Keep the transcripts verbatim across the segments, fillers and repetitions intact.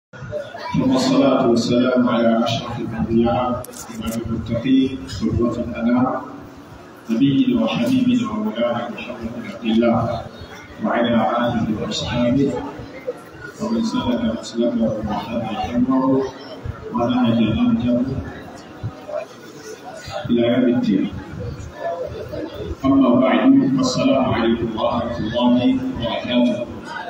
ثم الصلاة والسلام على أشرف الأنبياء وإمام المتقين قدوة الأنام نبينا وحبيبنا ومولانا محمد بن عبد الله وعلى آله وأصحابه ومن سلك مسلكه وحب أمره ونهج نهجه إلى يوم الدين. أما بعد فالسلام عليكم ورحمة الله وبركاته.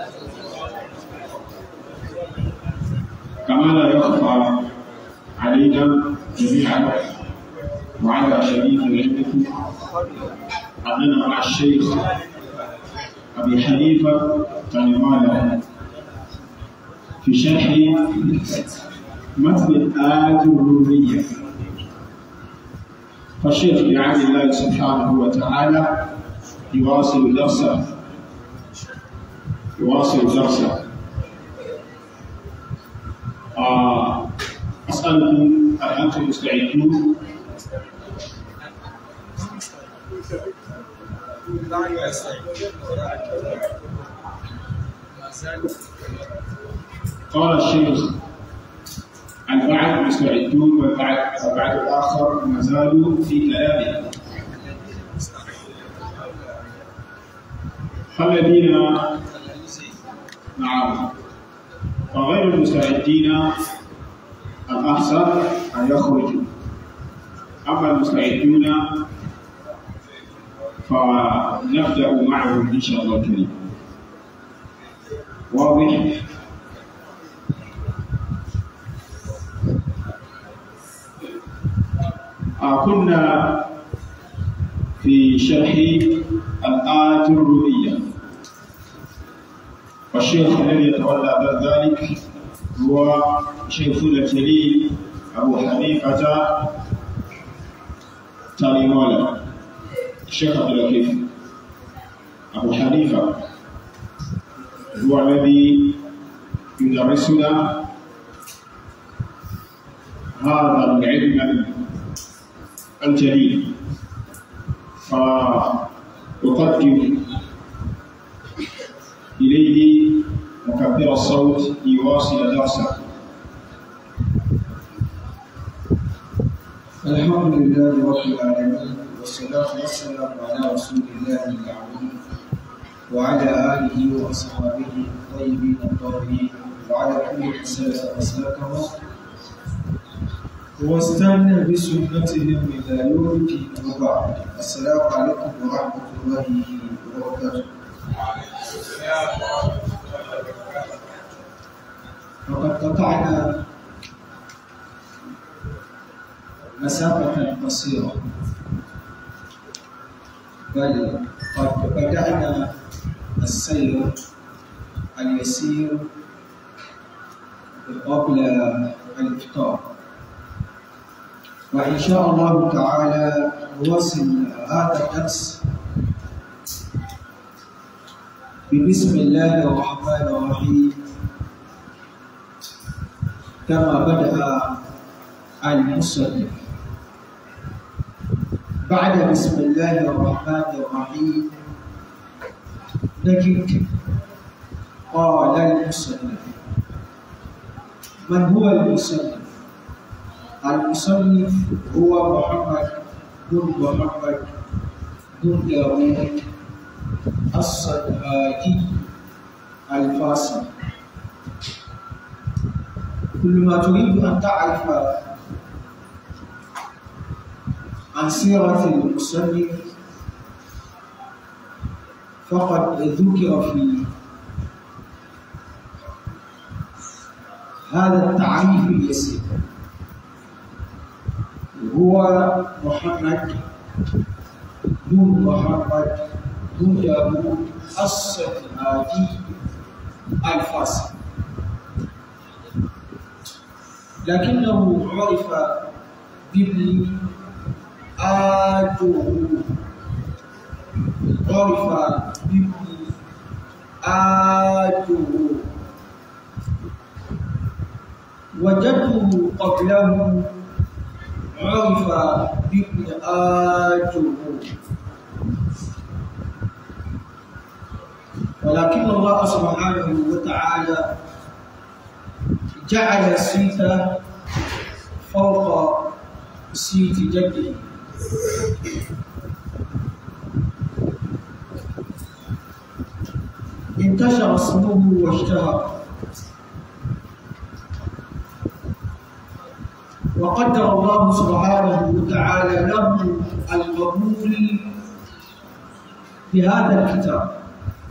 كما لا يخفى علينا جميعا وعلى شريف علمكم أننا مع الشيخ أبي حنيفة تنمالا في شرح متن الآية الرومية. فالشيخ بعون الله سبحانه وتعالى يواصل درسه يواصل درسه آه أسألكم هل أنتم مستعدون؟ قال الشيخ البعض مستعدون والبعض الآخر ما زالوا في كلامه. فالذين نعم وغير المستعدين الأحسن أن يخرجوا، أما المستعدون فنبدأ معهم إن شاء الله الكريم. واضح؟ آه كنا في شرح الآية الرومية، والشيخ الذي يتولى بعد ذلك هو شيخنا الجليل أبو حنيفة تنمالا. الشيخ عبد اللطيف أبو حنيفة هو الذي يدرسنا هذا العلم الجليل، فأقدم إليه مكبر الصوت ليواصل درسه. الحمد لله رب العالمين، والصلاة والسلام على رسول الله العظيم وعلى آله وأصحابه الطيبين الطاهرين وعلى كل من سلك مسلكهم واستنى بسنتهم إلى يوم الدين. وبعد، السلام عليكم ورحمة الله وبركاته. وقد قطعنا مسافة قصيرة، بل قد بدأنا السير اليسير قبل الإفطار، وإن شاء الله تعالى نواصل هذا الدرس ببسم الله الرحمن الرحيم كما بدأ المصنف. بعد بسم الله الرحمن الرحيم نجد قال المصنف. من هو المصنف؟ المصنف هو محمد بن محمد بن داوود الصنعاني الفاصل. كل ما تريد أن تعرف عن سيرة المصنف فقد ذكر في هذا التعريف اليسير. هو محمد بن محمد بن داوود الصنعاني الفاصل، لكنه عرف بابن آجه عرف بابن آجه وجده قبله عرف بابن آجه، ولكن الله سبحانه وتعالى جعل الصيت فوق صيت جده. انتشر اسمه واشتهر، وقدر الله سبحانه وتعالى له القبول بهذا الكتاب.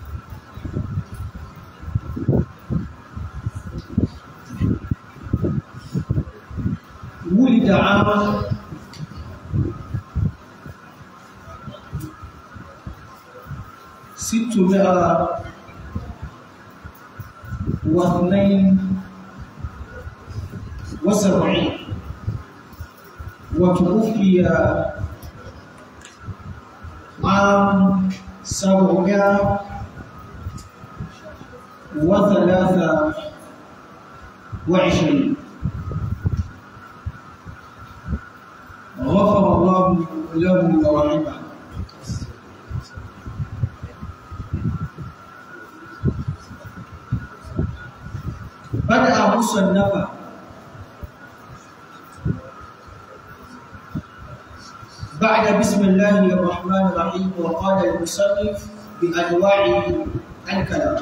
ولد عام ستمائة واثنين وسبعين، وتوفي عام سبعمائة وثلاثة وعشرين. غفر الله له ورحمه. بدأ مصنفا بعد بسم الله الرحمن الرحيم، وقال المصنف بأنواع الكلام.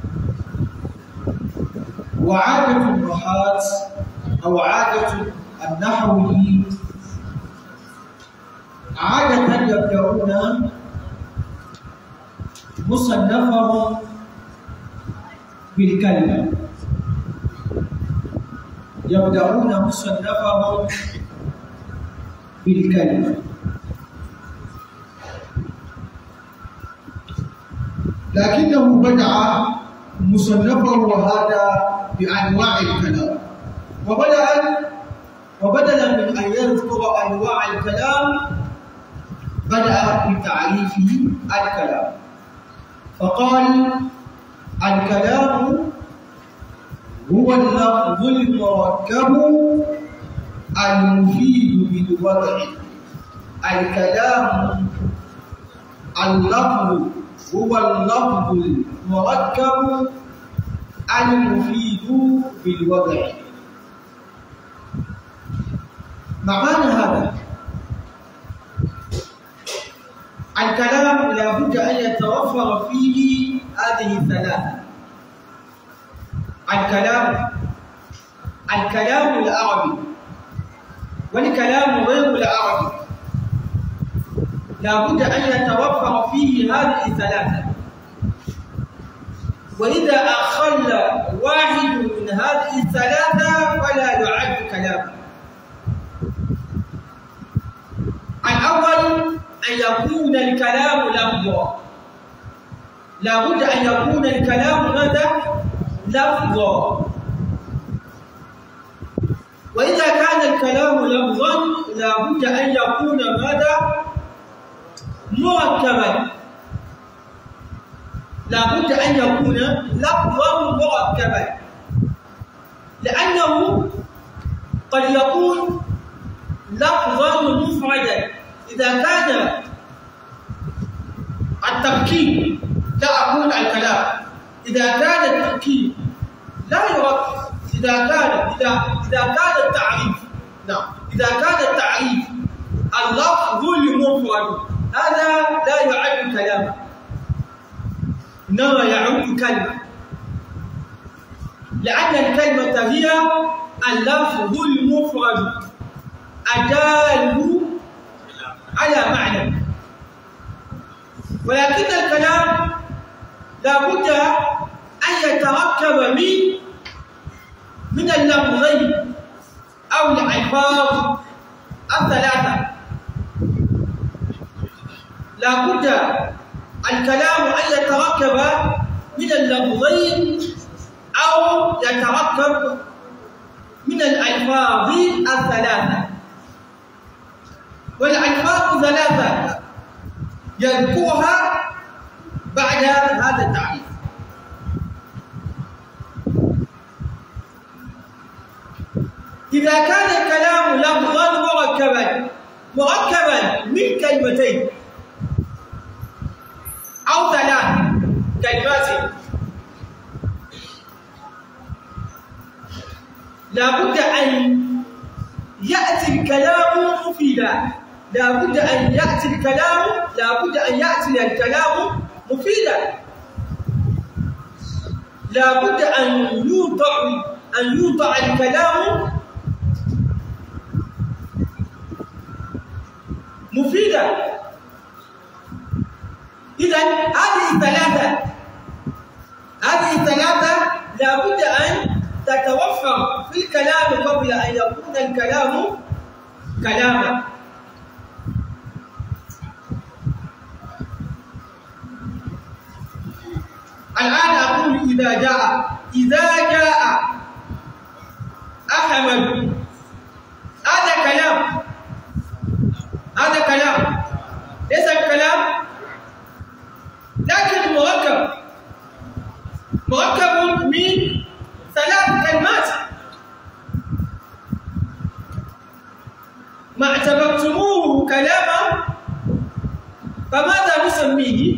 وعادة النحاة أو عادة النحوي عادة يبدأون مصنفهم بالكلمة، يبدأون مصنفهم بالكلمة، لكنه بدأ مصنفه هذا بأنواع الكلام، وبدأ وبدلا من أن يذكر أنواع الكلام بدأ بتعريف الكلام، فقال: الكلام هو اللفظ المركب المفيد بالوضع. الكلام اللفظ هو اللفظ المركب المفيد بالوضع. معنى هذا الكلام لا بد أن يتوفر فيه هذه الثلاثة: الكلام الكلام العربي والكلام غير العربي، لا بد أن يتوفر فيه هذه الثلاثة، وإذا أخل واحد من هذه الثلاثة فلا يعد كلاما. الأول أن يكون الكلام لفظا، لا بد أن يكون الكلام ماذا؟ لفظا. وإذا كان الكلام لفظا لا بد أن يكون ماذا؟ مركبا، لا بد أن يكون لفظا مركبا، لأنه قد يكون لفظا مفردا. إذا كان التركيب لا أقول الكلام، إذا كان التركيب لا يركب، إذا كان إذا إذا كان التعريف نعم إذا كان التعريف اللفظ المفرد هذا لا يعد كلاما، إنما يعد كلمة، لأن الكلمة هي اللفظ المفرد الدال على معنى. ولكن الكلام لا بد أن يتركب من من اللفظين أو الألفاظ الثلاثة. لا بد الكلام أن يتركب من اللفظين أو يتركب من الألفاظ الثلاثة. والألفاظ ثلاثة يذكرها بعد هذا التعريف. إذا كان الكلام لفظا مركبا مركبا من كلمتين أو ثلاث كلمات، لابد أن يأتي الكلام مفيدا، لابد أن يأتي الكلام لابد أن يأتي الكلام مفيدا، لابد أن يوضع أن يوضع الكلام مفيدا. إذن هذه الثلاثة هذه الثلاثة لابد أن تتوفر في الكلام قبل أن يكون الكلام كلاما. الآن أقول إذا جاء إذا جاء أحمد، هذا كلام، هذا كلام ليس الكلام لكن مركب مركب من ثلاث كلمات. ما اعتبرتموه كلاما فماذا نسميه؟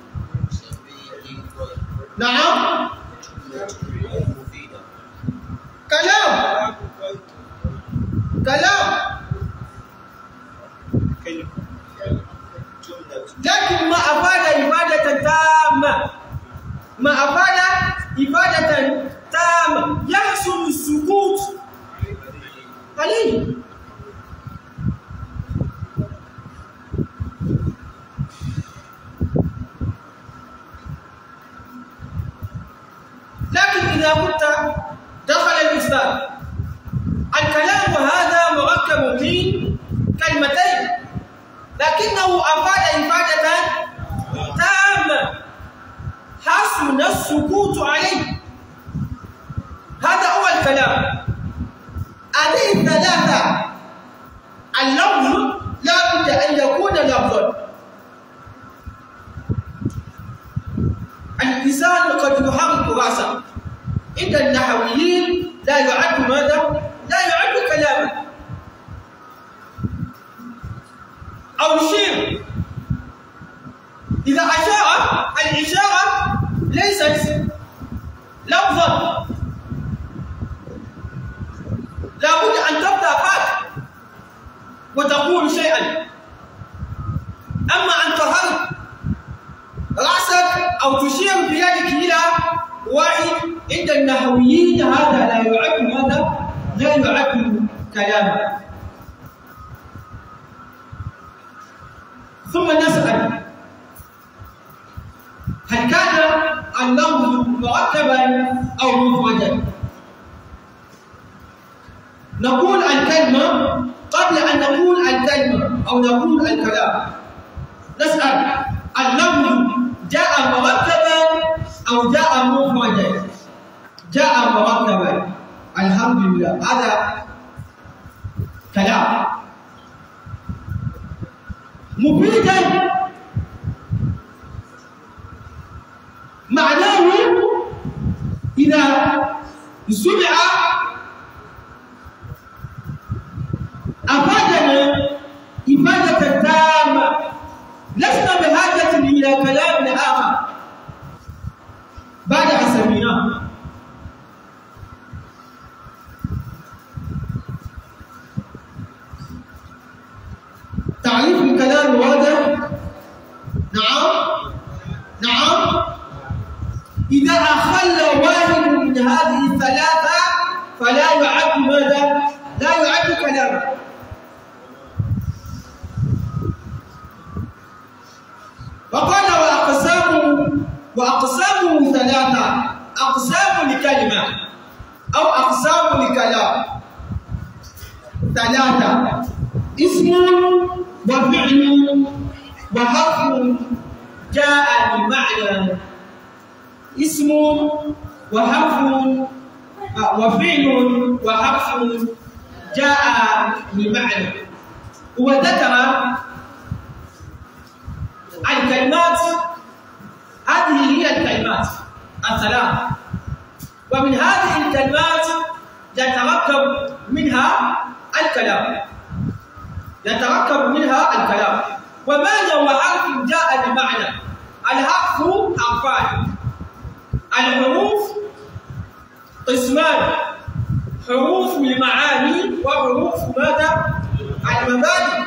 نعم كلام كلام لكن ما أفاد إفادة تامة، ما أفاد إفادة تامة يحصل السكوت عليه. لكن إذا قلت دخل الأستاذ، الكلام هذا مركب من كلمتين لكنه أفاد إفادة تامة حسن السكوت عليه، هذا هو الكلام. هذه الثلاثة اللفظ لا بد أن يكون لفظا. اللسان قد يحرك رأسه، عند النحويين لا يعد ماذا؟ لا يعد كلاما. أو شيء إذا أشار الإشارة ليست لفظا، لابد أن تبدأ فاك وتقول شيئا. أما أن تحرك رأسك أو تشير بيدك إلى واحد عند النحويين هذا لا يعد ماذا؟ لا يعد كلاما. ثم نسأل هل كان اللفظ مركبا أو مفردا؟ نقول الكلمة قبل أن نقول الكلمة أو نقول الكلام. نسأل اللفظ جاء مركبا أو جاء مفردا؟ جاء مركبا، الحمد لله، هذا كلام. مفيدا معناه إذا سمع أفادنا إفادة تامة، لسنا بحاجة إلى كلام آخر بعد أن سمعناه. تعريف الكلام واضح؟ نعم نعم. إذا أخل واحد من هذه الثلاثة فلا يعد ماذا؟ لا يعد كلاما. وقال وأقسامه وأقسامه ثلاثة، أقسام لكلمة أو أقسام لكلام ثلاثة: اسم وفعل وحرف جاء بمعنى. اسم وحرف وفعل وحرف جاء بمعنى. وذكر الكلمات، هذه هي الكلمات الثلاث، ومن هذه الكلمات يتركب منها الكلام يتركب منها الكلام. ومعنى وحرف جاء بمعنى، الحرف حرفان، الحروف قسمان، حروف المعاني وحروف ماذا؟ المباني.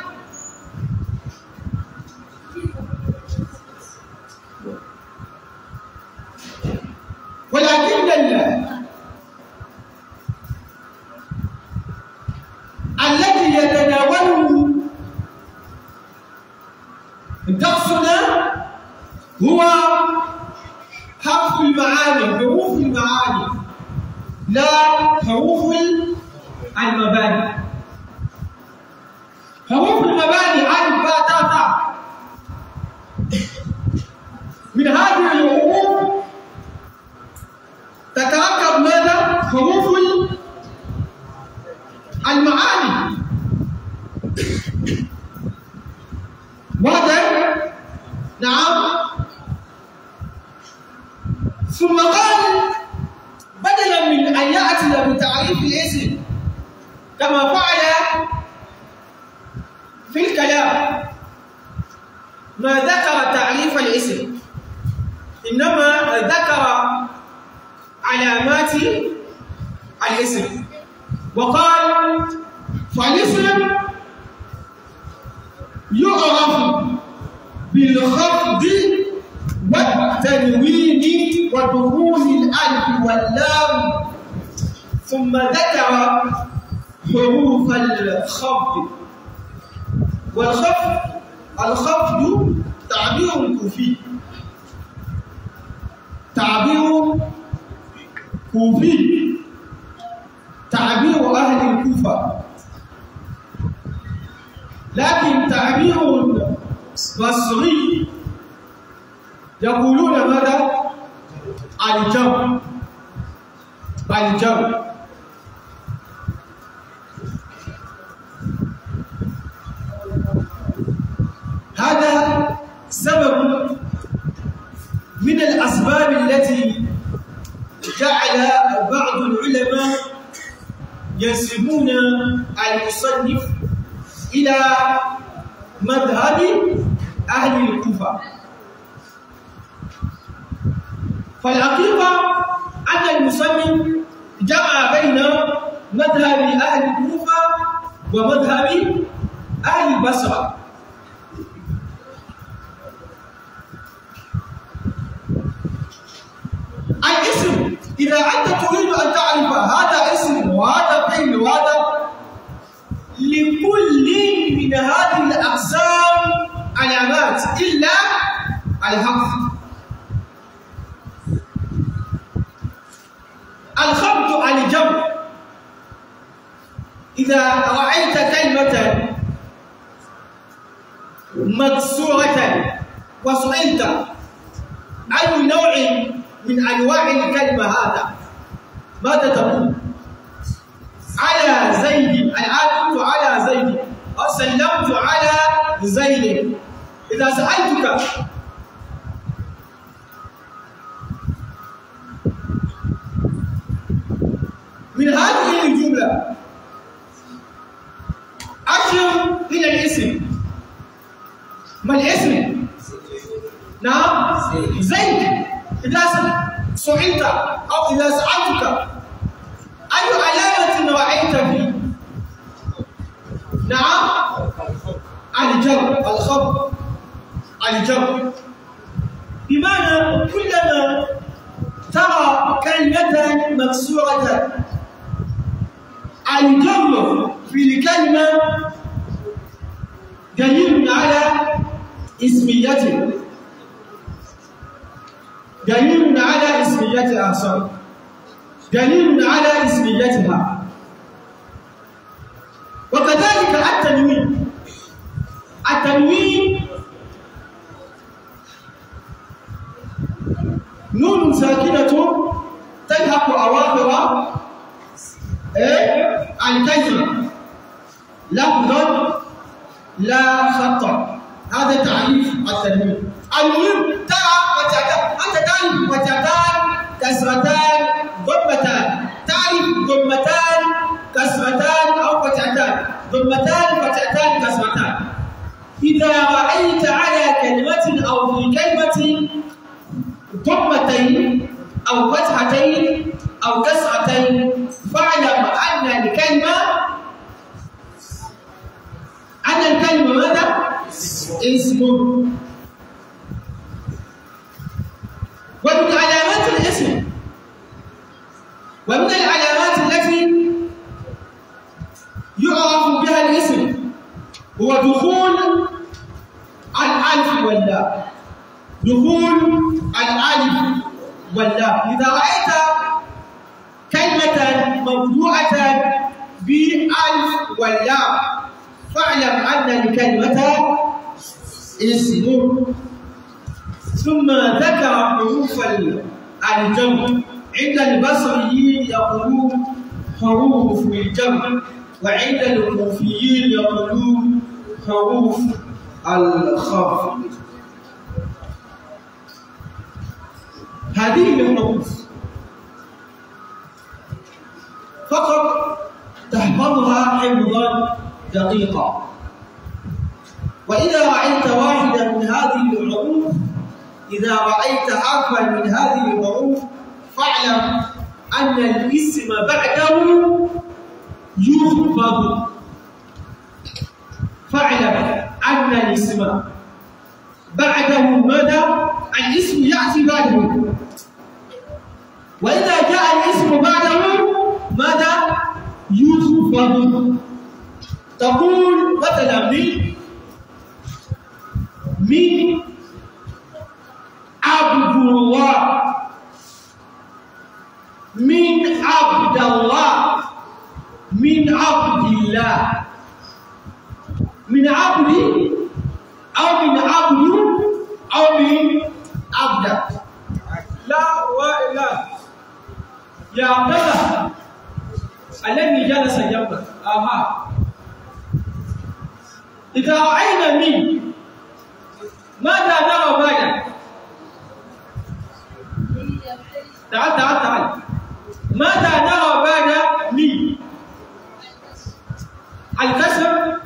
ولكن الذي يتناوله درسنا هو حرف المعاني، حروف المعاني، لا حروف المباني. حروف المباني ألف باء تاء ثاء. من هذه الحروف تتركب ماذا؟ حروف المعاني. واضح؟ نعم. ثم قال بدلا من أن يأتي بتعريف الاسم كما فعل في الكلام ما ذكر تعريف الاسم، إنما ذكر علامات الاسم وقال فالاسم يعرف بالخفض والتنوين ودخول الألف واللام، ثم ذكر حروف الخفض. والخفض الخفض تعبير كوفي، تعبير كوفي، تعبير أهل الكوفة، لكن تعبير بصري يقولون ماذا؟ الجر، الجر. هذا سبب من الأسباب التي جعل بعض العلماء ينسبون المصنف إلى مذهب أهل الكوفة. فالحقيقة أن المصنف جمع بين مذهب أهل الكوفة ومذهب أهل البصرة. الاسم إذا أنت تريد أن تعرف هذا اسم وهذا فعل وهذا، لكل من هذه الأقسام علامات إلا الحرف. الخفض عن الجمع، إذا رأيت كلمة مكسورة وسئلت أي نوع من أنواع الكلمة هذا، ماذا تقول؟ على زيد. الآن كنت على زيد أو سلمت على زيد. إذا سألتك من هذه الجملة أشر إلى الاسم، ما الاسم؟ نعم زيد. إذا سئلت أو إذا سألتك أي علامة رأيت فيه؟ نعم الجر، الخفض، الجر. بمعنى كلما ترى كلمة مكسورة الجر في الكلمة دليل على اسميته، دليل على اسميتها، صح، دليل على اسميتها. وكذلك التنوين، التنوين نون ساكنة تلحق أواخر إيه؟ الكلمة لفظا لا خطا. هذا تعريف التنوين. المهم ترى فتاتان، أنت تعرف فتاتان كسرتان ضمتان، تعرف ضمتان كسرتان أو فتاتان، ضمتان فتاتان كسرتان. إذا رأيت على كلمة أو في كلمة ضمتين أو فتحتين أو كسرتين فاعلم الكلمة ماذا؟ اسم. ومن علامات الاسم ومن العلامات التي يعرف بها الاسم هو دخول الألف واللام. دخول الألف واللام. إذا رأيت كلمة مبدوءة بالألف واللام فاعلم أن الكلمة اسم. ثم ذكر حروف الجمع. عند البصريين يقولون حروف الجمع، وعند الكوفيين يقولون حروف الخفض. هذه الحروف فقط تحفظها حفظا دقيقا، وإذا رأيت واحدا من هذه الحروف، إذا رأيت حرفا من هذه الحروف فاعلم أن الاسم بعده يخفض. فاعلم أن الاسم بعده ماذا؟ الاسم يأتي بعده، وإذا جاء الاسم بعده ماذا؟ يخفض. تقول مثلا من من عبد الله، من عبد الله، من عبد الله، من عبد أو من عبد أو من عبد. لا وإلا يا عبد الله الذي جلس جنبك. أها، إذا رأينا من ماذا نرى بعد؟ تعال تعال تعال. ماذا نرى بعد من؟ الكسر.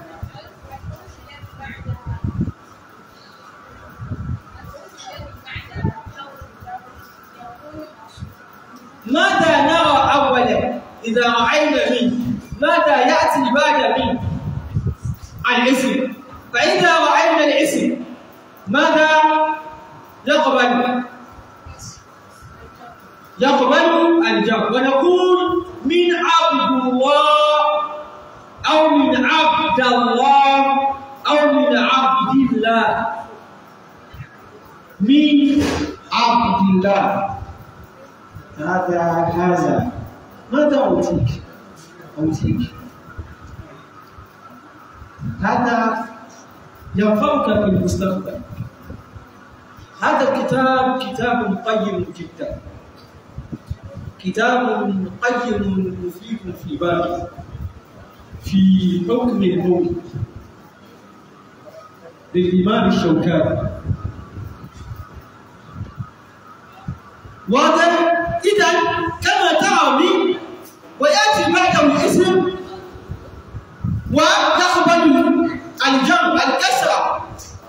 ماذا نرى أولا إذا رأينا من؟ ماذا يأتي بعد من؟ الاسم. فإذا رأينا الاسم ماذا يقبل؟ يقبل الجر، ونقول من عبد الله أو من عبد الله أو من عبد الله. من عبد الله. هذا هذا ماذا أوتيك؟ أوتيك هذا ينفعك في المستقبل. هذا الكتاب كتاب قيم جدا، كتاب قيم مفيد في بابه في حكم الموت للإمام الشوكاني. واضح؟ إذا كما ترى من ويأتي بعده الاسم ويقبل الجمع الكسرة.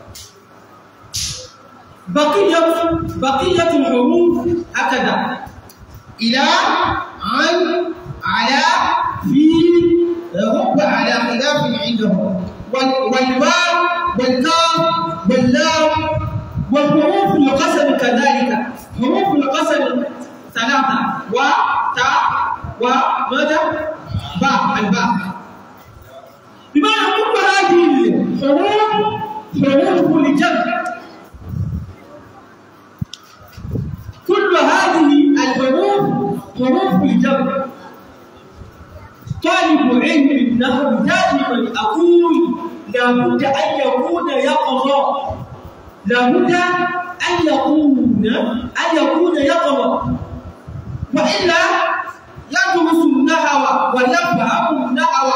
بقية بقية الحروف هكذا: إلى، عن، على، في، رب، على خلاف عندهم، والواو والكاف واللام. والحروف القسم كذلك، حروف القسم ثلاثة: و، تا، وماذا؟ باء، الباء. بمعنى كل هذه الحروف حروف الجمع. كل هذه الحروف حروف الجمع. طالب علم النحو دائما أقول لابد أن يكون يقرأ، لابد أن يكون أن يكون يقرأ، وإلا يدرس النحو ويفهم النحو،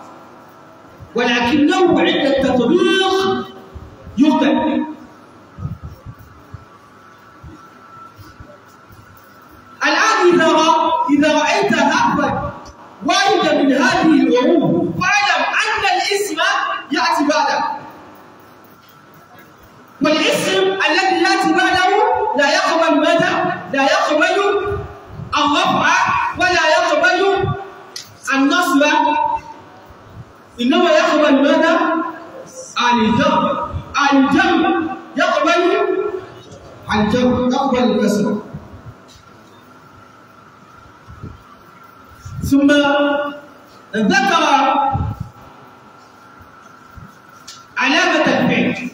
ولكنه عند التطبيق يخطئ. الآن إذا إذا رأيت حرفا واحدا من هذه الحروف فاعلم أن الاسم يأتي بعده، والاسم الذي يأتي بعده لا يقبل ماذا؟ لا يقبل الرفع ولا يقبل النصب، إنما يقبل ماذا؟ الجر الجر يقبل الجر يقبل الكسر. ثم ذكر علامة الفعل،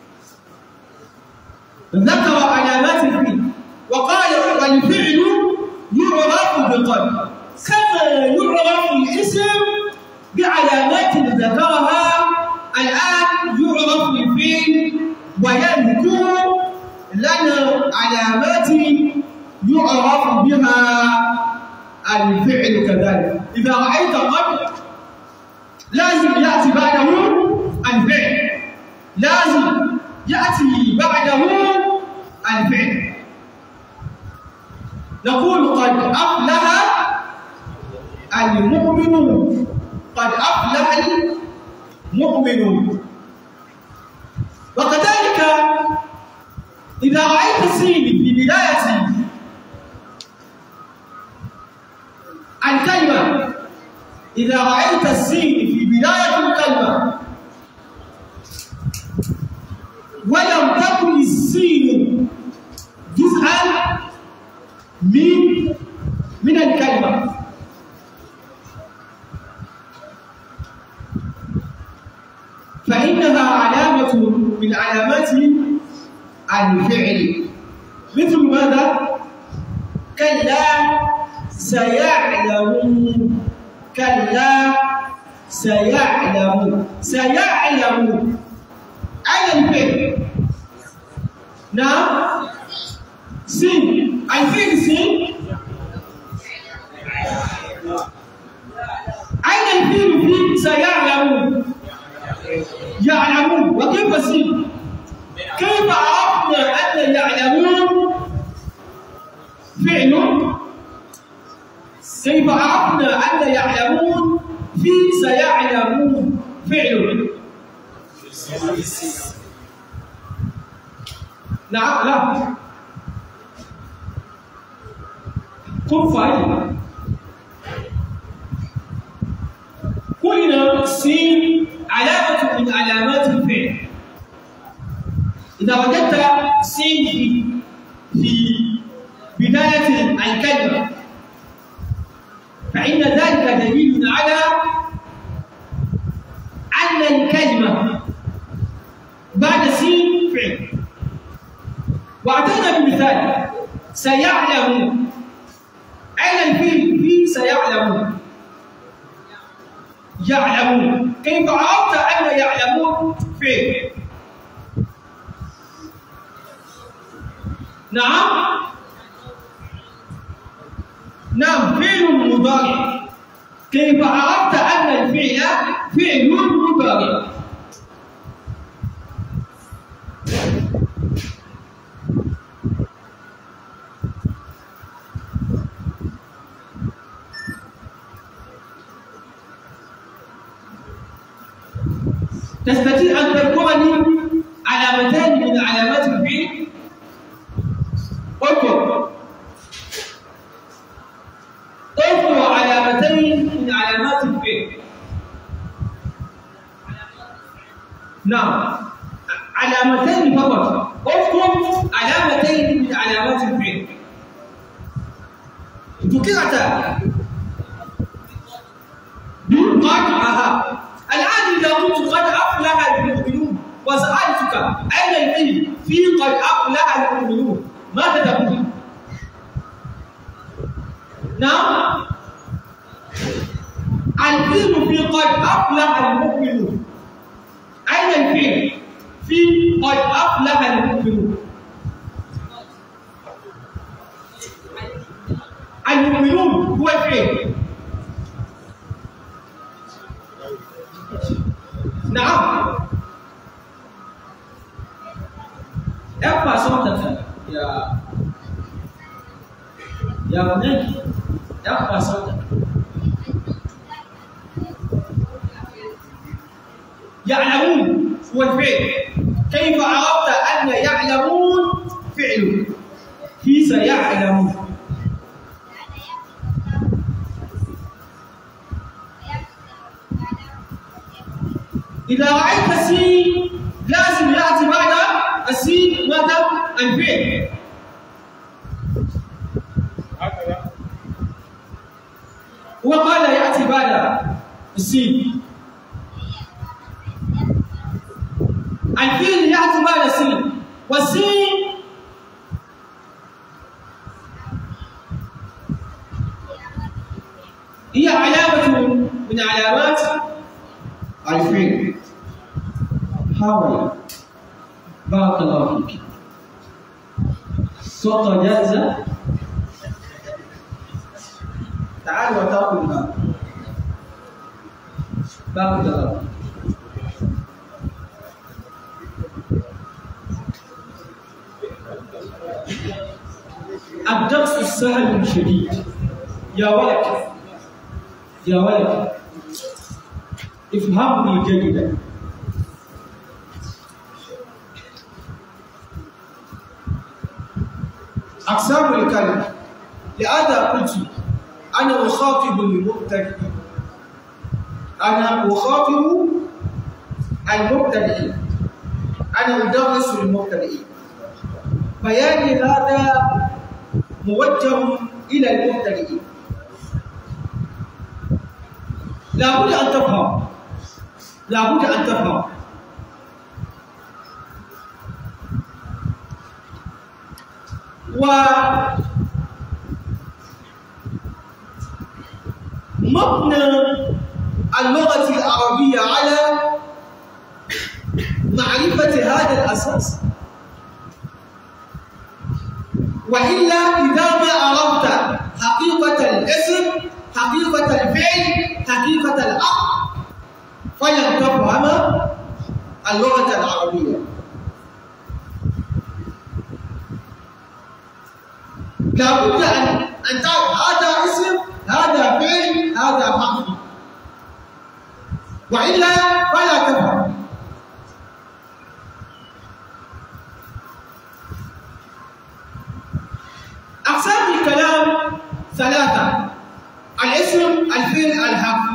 ذكر علامات الفعل وقال والفعل يعرف بقد، كما يعرف الاسم بعلامات ذكرها الآن يعرف الفعل ويذكر لنا علامات يعرف بها الفعل كذلك. إذا رأيت قد لازم يأتي بعده الفعل، لازم يأتي بعده الفعل. نقول قد أفلح المؤمنون، قد أفلح المؤمنون. وكذلك إذا رأيت السين في بداية الكلمة، إذا رأيت السين في بداية الكلمة ولم تكن السين جزءا من من الكلمة فإنها علامة من علامات الفعل. مثل ماذا؟ كلا سيعلمون، كلا سيعلمون، سيعلمون أين الفعل؟ نعم سين، الفعل سين. أين الفعل في سيعلمون؟ يعلمون. وكيف سين؟ كيف عرفنا أن يعلمون فعل؟ كيف عرفنا أن يعلمون في سيعلمون فعل؟ نعم لا كن فاعل. قلنا سين علامة من علامات الفعل. إذا وجدت سين في بداية الكلمة فإن ذلك دليل على أن الكلمة بعد سين فعل. واعطينا بمثال سيعلمون، أين الفعل في سيعلمون؟ يعلمون. كيف عرفت أن يعلمون فعل؟ نعم نعم فعل مضارع. كيف عرفت أن الفعل فعل مضارع؟ تستطيع أن تذكرني علامتان من علامات الفعل؟ اذكر اذكر علامتين من علامات الفعل. نعم علامتين فقط، اذكر علامتين من علامات الفعل ذكرتا قد. أها الآن إذا قلت قد أفلح المؤمنون وسألتك أين الفعل في قد أفلح المؤمنون ماذا تقول؟ نعم الفعل في قد أفلح المؤمنون. أين الفعل في قد أفلح المؤمنون؟ المؤمنون هو الفعل. نعم ارفع صوتك يا يا بني، ارفع صوتك. يعلمون هو الفعل. كيف عرفت أن يعلمون فعل في سيعلمون؟ إذا رأيت سين لازم يأتي بعد السين ماذا؟ الفعل. وقال يأتي بعد السين. الفعل يأتي بعد السين، والسين هي علامة من علامات الفعل. حاول. بارك الله فيك. صوت جائزة. تعال وتأخذ الماء. بارك الله فيك. الدرس السهل شديد. يا ولد يا ولد افهمني جيدا. أقسام الكلمة. لهذا قلت أنا أخاطب المبتدئين. أنا أخاطب المبتدئين. أنا أدرس للمبتدئين. بياني هذا موجه إلى المبتدئين. لابد أن تفهم، لابد أن تفهم. ومبنى اللغة العربية على معرفة هذا الأساس، وإلا إذا ما عرفت حقيقة الاسم، حقيقة الفعل، حقيقة الأمر، فلن تفهم اللغة العربية. لابد أن أن تعرف هذا اسم، هذا فعل، هذا حرف، وإلا فلا تفهم. أقسام الكلام ثلاثة: الاسم، الفعل، الحرف.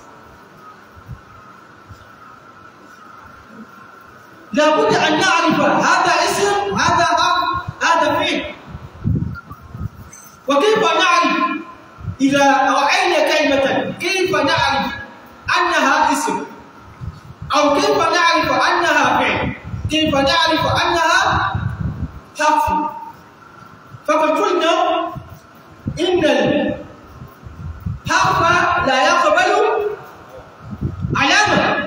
لابد أن نعرف هذا اسم، هذا حرف، هذا فعل. وكيف نعرف إذا رأينا كلمة؟ كيف نعرف أنها اسم؟ أو كيف نعرف أنها فعل؟ كيف نعرف أنها حرف؟ فقد قلنا إن الحرف لا يقبل علامة،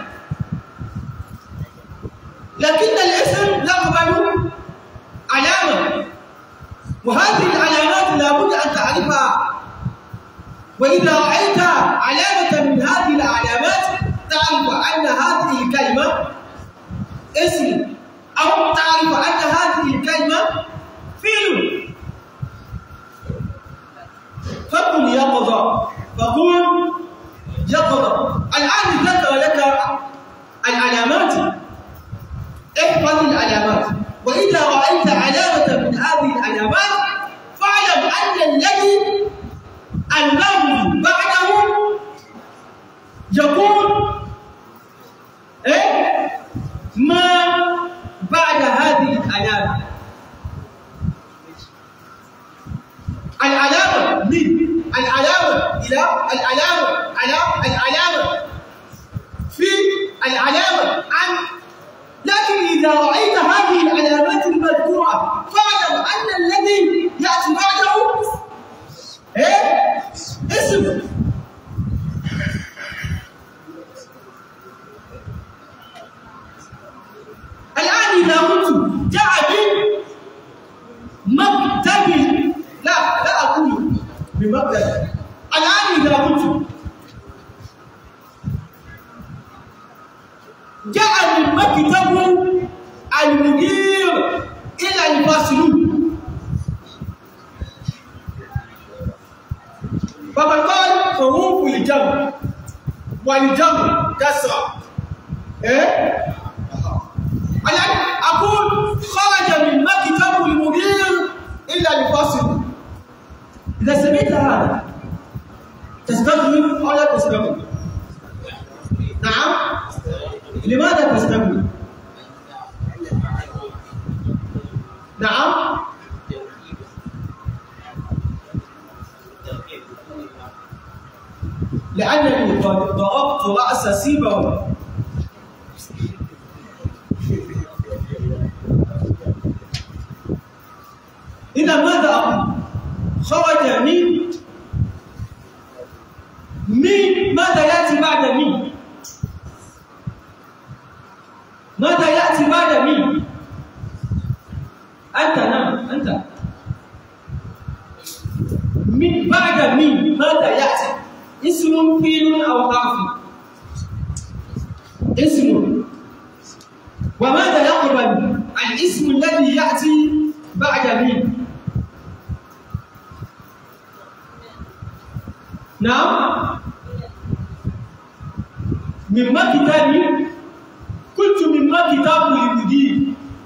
لكن الاسم يقبل علامة، وهذه العلامات لابد أن تعرفها. وإذا رأيت علامة من هذه العلامات تعرف أن هذه الكلمة اسم، أو تعرف أن هذه الكلمة فعل. فقل يقظة، فقل يقظة. الآن ذكر لك العلامات، احفظ العلامات. وإذا رأيت علامة من هذه العلامات فاعلم أن الذي اللفظ بعده يكون إيه؟ ما بعد هذه العلامة. العلامة من العلامة إلى العلامة على العلامة في العلامة عن. لكن إذا رأيت هذه العلامات المذكورة فاعلم أن الذي يأتي بعده إيه؟ اسم. الآن إذا قلت جاء بمكتب، لا لا أقول بمكتب. الآن إذا قلت جاء من مكتب المدير إلى الفصل، فقد قال حروف الجمع والجمع كسرة. إيه؟ الآن أقول خرج من مكتب المدير إلى الفصل. إذا سمعت هذا تستغرب أو لا تستغرب؟ نعم؟ لماذا تستغني؟ نعم لأنني قد ضربت رأس سيبوي. إذا ماذا أقول؟ خرج من من ماذا يأتي بعد من؟ ماذا يأتي بعد من؟ أنت نعم أنت من بعد من ماذا يأتي؟ اسم فعل أو حرف؟ اسم. وماذا يقبل الاسم الذي يأتي بعد من؟ نعم مما كتابي قلت مما كتاب المدير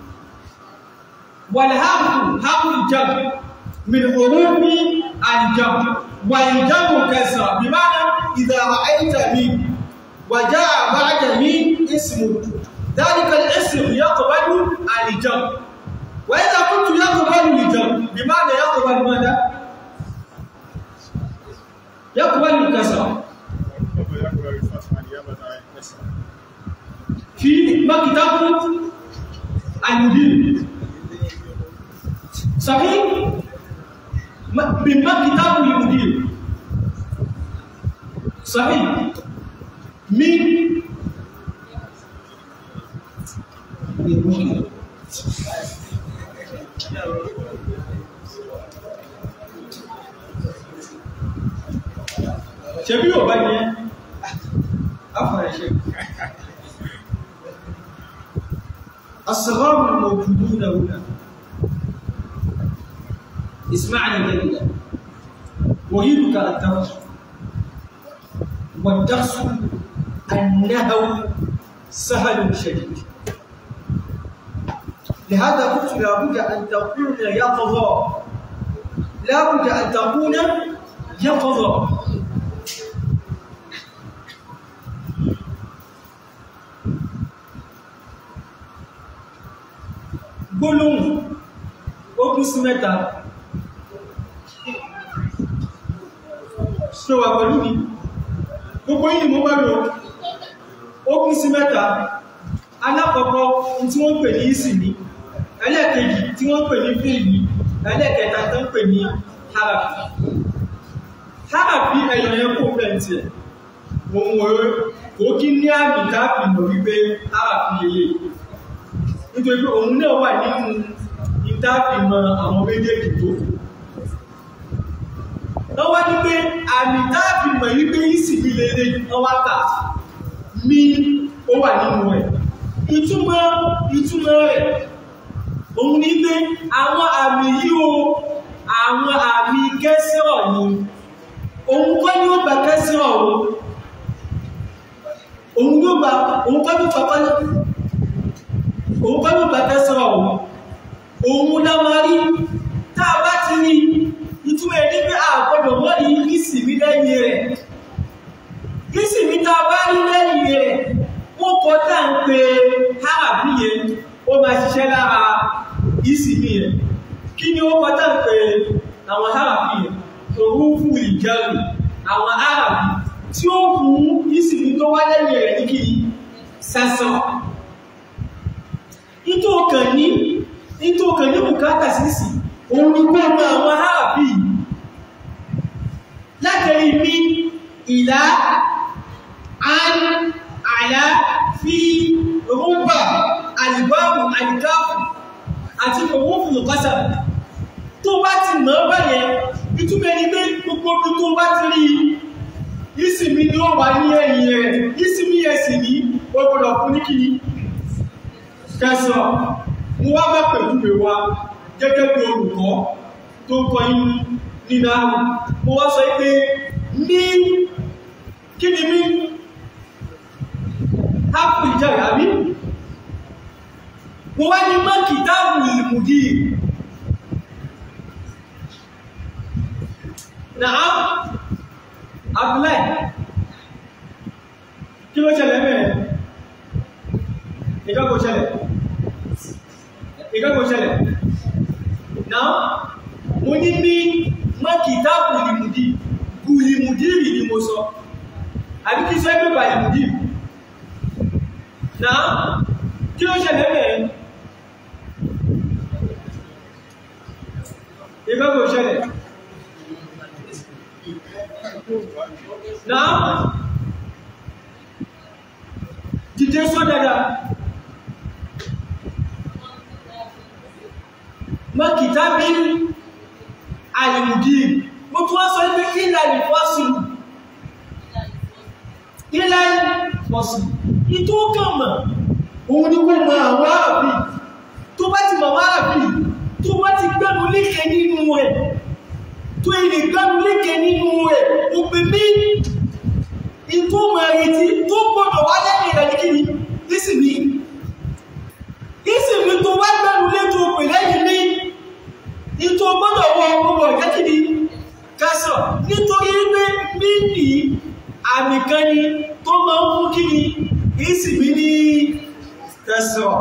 والحرف حرف الجر من حروف الجر والجر كسر بمعنى إذا رأيت من وجاء بعد من اسم ذلك الاسم يقبل الجر. وإذا قلت يقبل الجر بمعنى يقبل ماذا؟ يقبل الكسر في ما كتاب المدير صحيح؟ مما كتاب المدير صحيح من شبيه وبني أفهم يا شيخ. الصغار الموجودون هنا اسمعني جيدا أريدك أن تفهم والدرس النهو سهل شديد. لهذا قلت لابد أن تكون يقظة لابد أن تكون يقظة. gbólóhùn ó kún sí mẹ́ta ṣe wà pẹ̀lú mi gbogbo yìí mo bá lò ó kún sí mẹ́ta. Alákọ̀ọ́kọ́ tí wọ́n pè ní ìsìnní, ẹlẹ́ẹ̀kejì tí wọ́n pè ní fíìlì, ẹlẹ́ẹ̀kẹta tó ń pè ní harafi. Harafi ẹ̀yàn yẹn kó fẹ́ǹtì ẹ̀ òun òwe kò kí ní àmì táàpì mọ̀ wípé harafi lélẹ̀ nítorí pé òun náà wà nínú ìtàfimọ̀ àwọn méjèèjì tó lọ́wọ́ ní pé àmì ìtàfimọ̀ yí pé ìsìnkú lélẹ̀ lọ́wọ́ kà mí ó wà nínú ẹ̀. ìtumọ̀ ìtumọ̀ rẹ̀ òun ní pé àwọn àmì yìí o àwọn àmì kẹsìrọ̀ ni òun kọ́ ní ó gbà kẹsìrọ̀ o òun ló gbà òun kọ́ ní pàpá náà òun kọ́ ló gbàtẹ́ sọ́rọ̀ òun òun lámarí tá a bá ti rí ìtumọ̀ ẹni pé àgbọ́dọ̀ wọ́n rí ìsìnmí lẹ́yìn rẹ̀ ìsìnmí tá a bá rí lẹ́yìn rẹ̀ wọ́n kọ́ tá ń pe harafi yẹn ó máa ṣiṣẹ́ lára ìsìnmí yẹn. Kí ni ó kọ́ tá ń pe àwọn harafi yẹn hurufu ìjẹ́rù àwọn harafi tí ó fún ìsìnmí tó wá lẹ́yìn rẹ̀ ní kí sẹ́sọ̀ ìtòkàn ní ìtòkàn ní bùkátà sísì òun ní gbogbo àwọn harafi látẹ̀rí mi ìlà an àlá fi rúbà àlìbáàbù àlìkáàbù àti òun fún ìkọ́sà tó bá ti mọ̀ báyẹn ìtumẹ̀ ní pé gbogbo tó bá ti rí ìsinmi ní ó wà ní ẹ̀yìn rẹ̀ ìsinmi ẹ̀sìn ní gbogbo fún ní kìí kẹsàn mú wá bá pẹ̀lú rẹ̀ wá gẹ́gẹ́ bí olùkọ́ tó ń kọ́ inú nínú àrùn mo wá sọ pé ní kí ni mí hápù ìjẹ́rẹ̀ àbí mo wá ní mọ́ kìtàbù ìmùdí náà abúlé kí ló ṣẹlẹ̀ mẹ́rin ìkan kò ṣẹlẹ̀ ìkan kò ṣẹlẹ̀ náà mo ní ní mọ́kìtá gùlìmùdì gùlìmùdìrì ni mo sọ àbí kí sọ ẹgbẹ́ bàlìmùdì náà kí ló ṣẹlẹ̀ mẹ́rin ìkan kò ṣẹlẹ̀ náà dìde sọ dáadáa mọ́kìtá bí àlìmùdì mo tún wá sọ pé kí láì fọ́sùlù kí láì fọ́sùlù ìtò kàmà òun ni kó mọ àwọn ààbì tó bá ti mọ̀ ààbì tó bá ti gbẹ́nu lékè nínú rẹ̀ tó ilé gbẹ́nu lékè nínú rẹ̀ ó pè mí ìtò mọ̀ ẹ̀rẹ̀tí tó gbọ́dọ̀ wá lẹ́yìn ìrẹ̀lẹ́kìní ìsìnmi ìsìnmi tó wá gbẹ́nu lé tó pè lẹ́yìn ní ìtò gbọ́dọ̀ wọ ọmọ ìjẹ́kìní kásọ̀ nítorí pé mí ní àmì kan ni tó máa ń fún kí ni ìsìnmi ní kásọ̀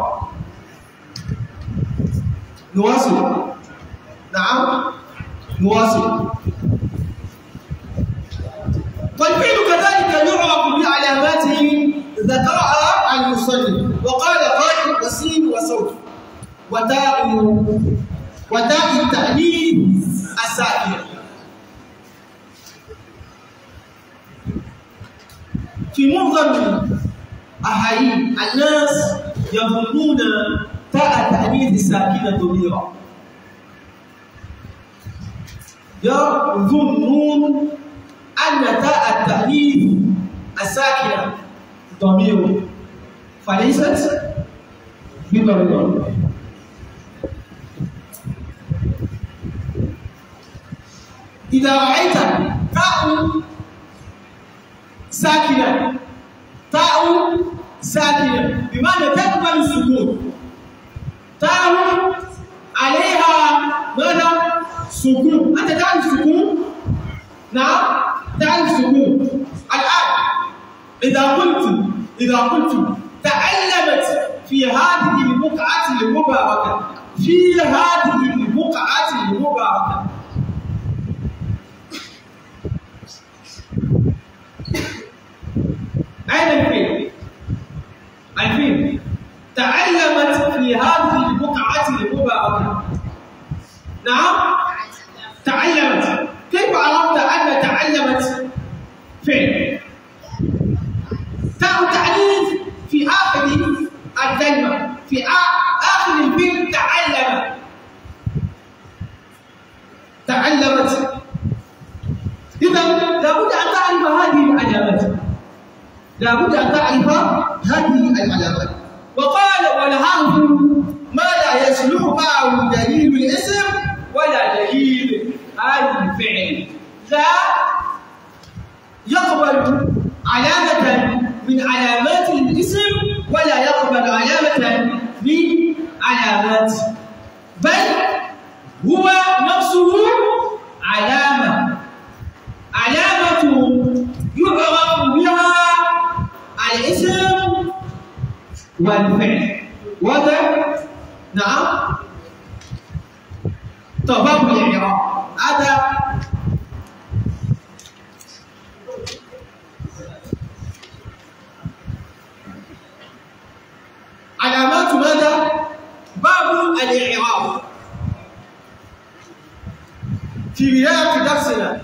نواصل نعم نواصل والفعل كذلك يعرف بعلاماته ذكرها المصنف وقال قائل وسين وصوت وتاء وتاء التأنيث الساكنة في معظم أحايين الناس يظنون تاء التأنيث الساكنة ضميرا يظنون أن تاء التأنيث الساكنة ضمير فليست بضمير إذا رأيت تاء ساكنة تاء ساكنة بمعنى تقبل السكون تاء عليها ماذا؟ سكون. أنت تعرف السكون؟ نعم تعرف السكون. الآن إذا قلت إذا قلت تعلمت في هذه البقعة المباركة في هذه البقعة المباركة أين الفيل؟ الفيل تعلمت في هذه البقعة المباركة. نعم تعلمت. كيف عرفت أن تعلمت فعل؟ تاء التأنيث في آخر الكلمة في آخر الفعل تعلم تعلمت. إذا لابد أن تعرف هذه العلامات لابد أن تعرف هذه العلامات. وقال والحرف ما لا يصلح معه دليل الاسم ولا دليل الفعل لا يقبل علامة من علامات الاسم ولا يقبل علامة من علامات بل هو نفسه علامة علامة يعرف بها الاسم والفعل. واضح؟ نعم. طباب الإعراب هذا علامات ماذا؟ باب الإعراب. في بداية درسنا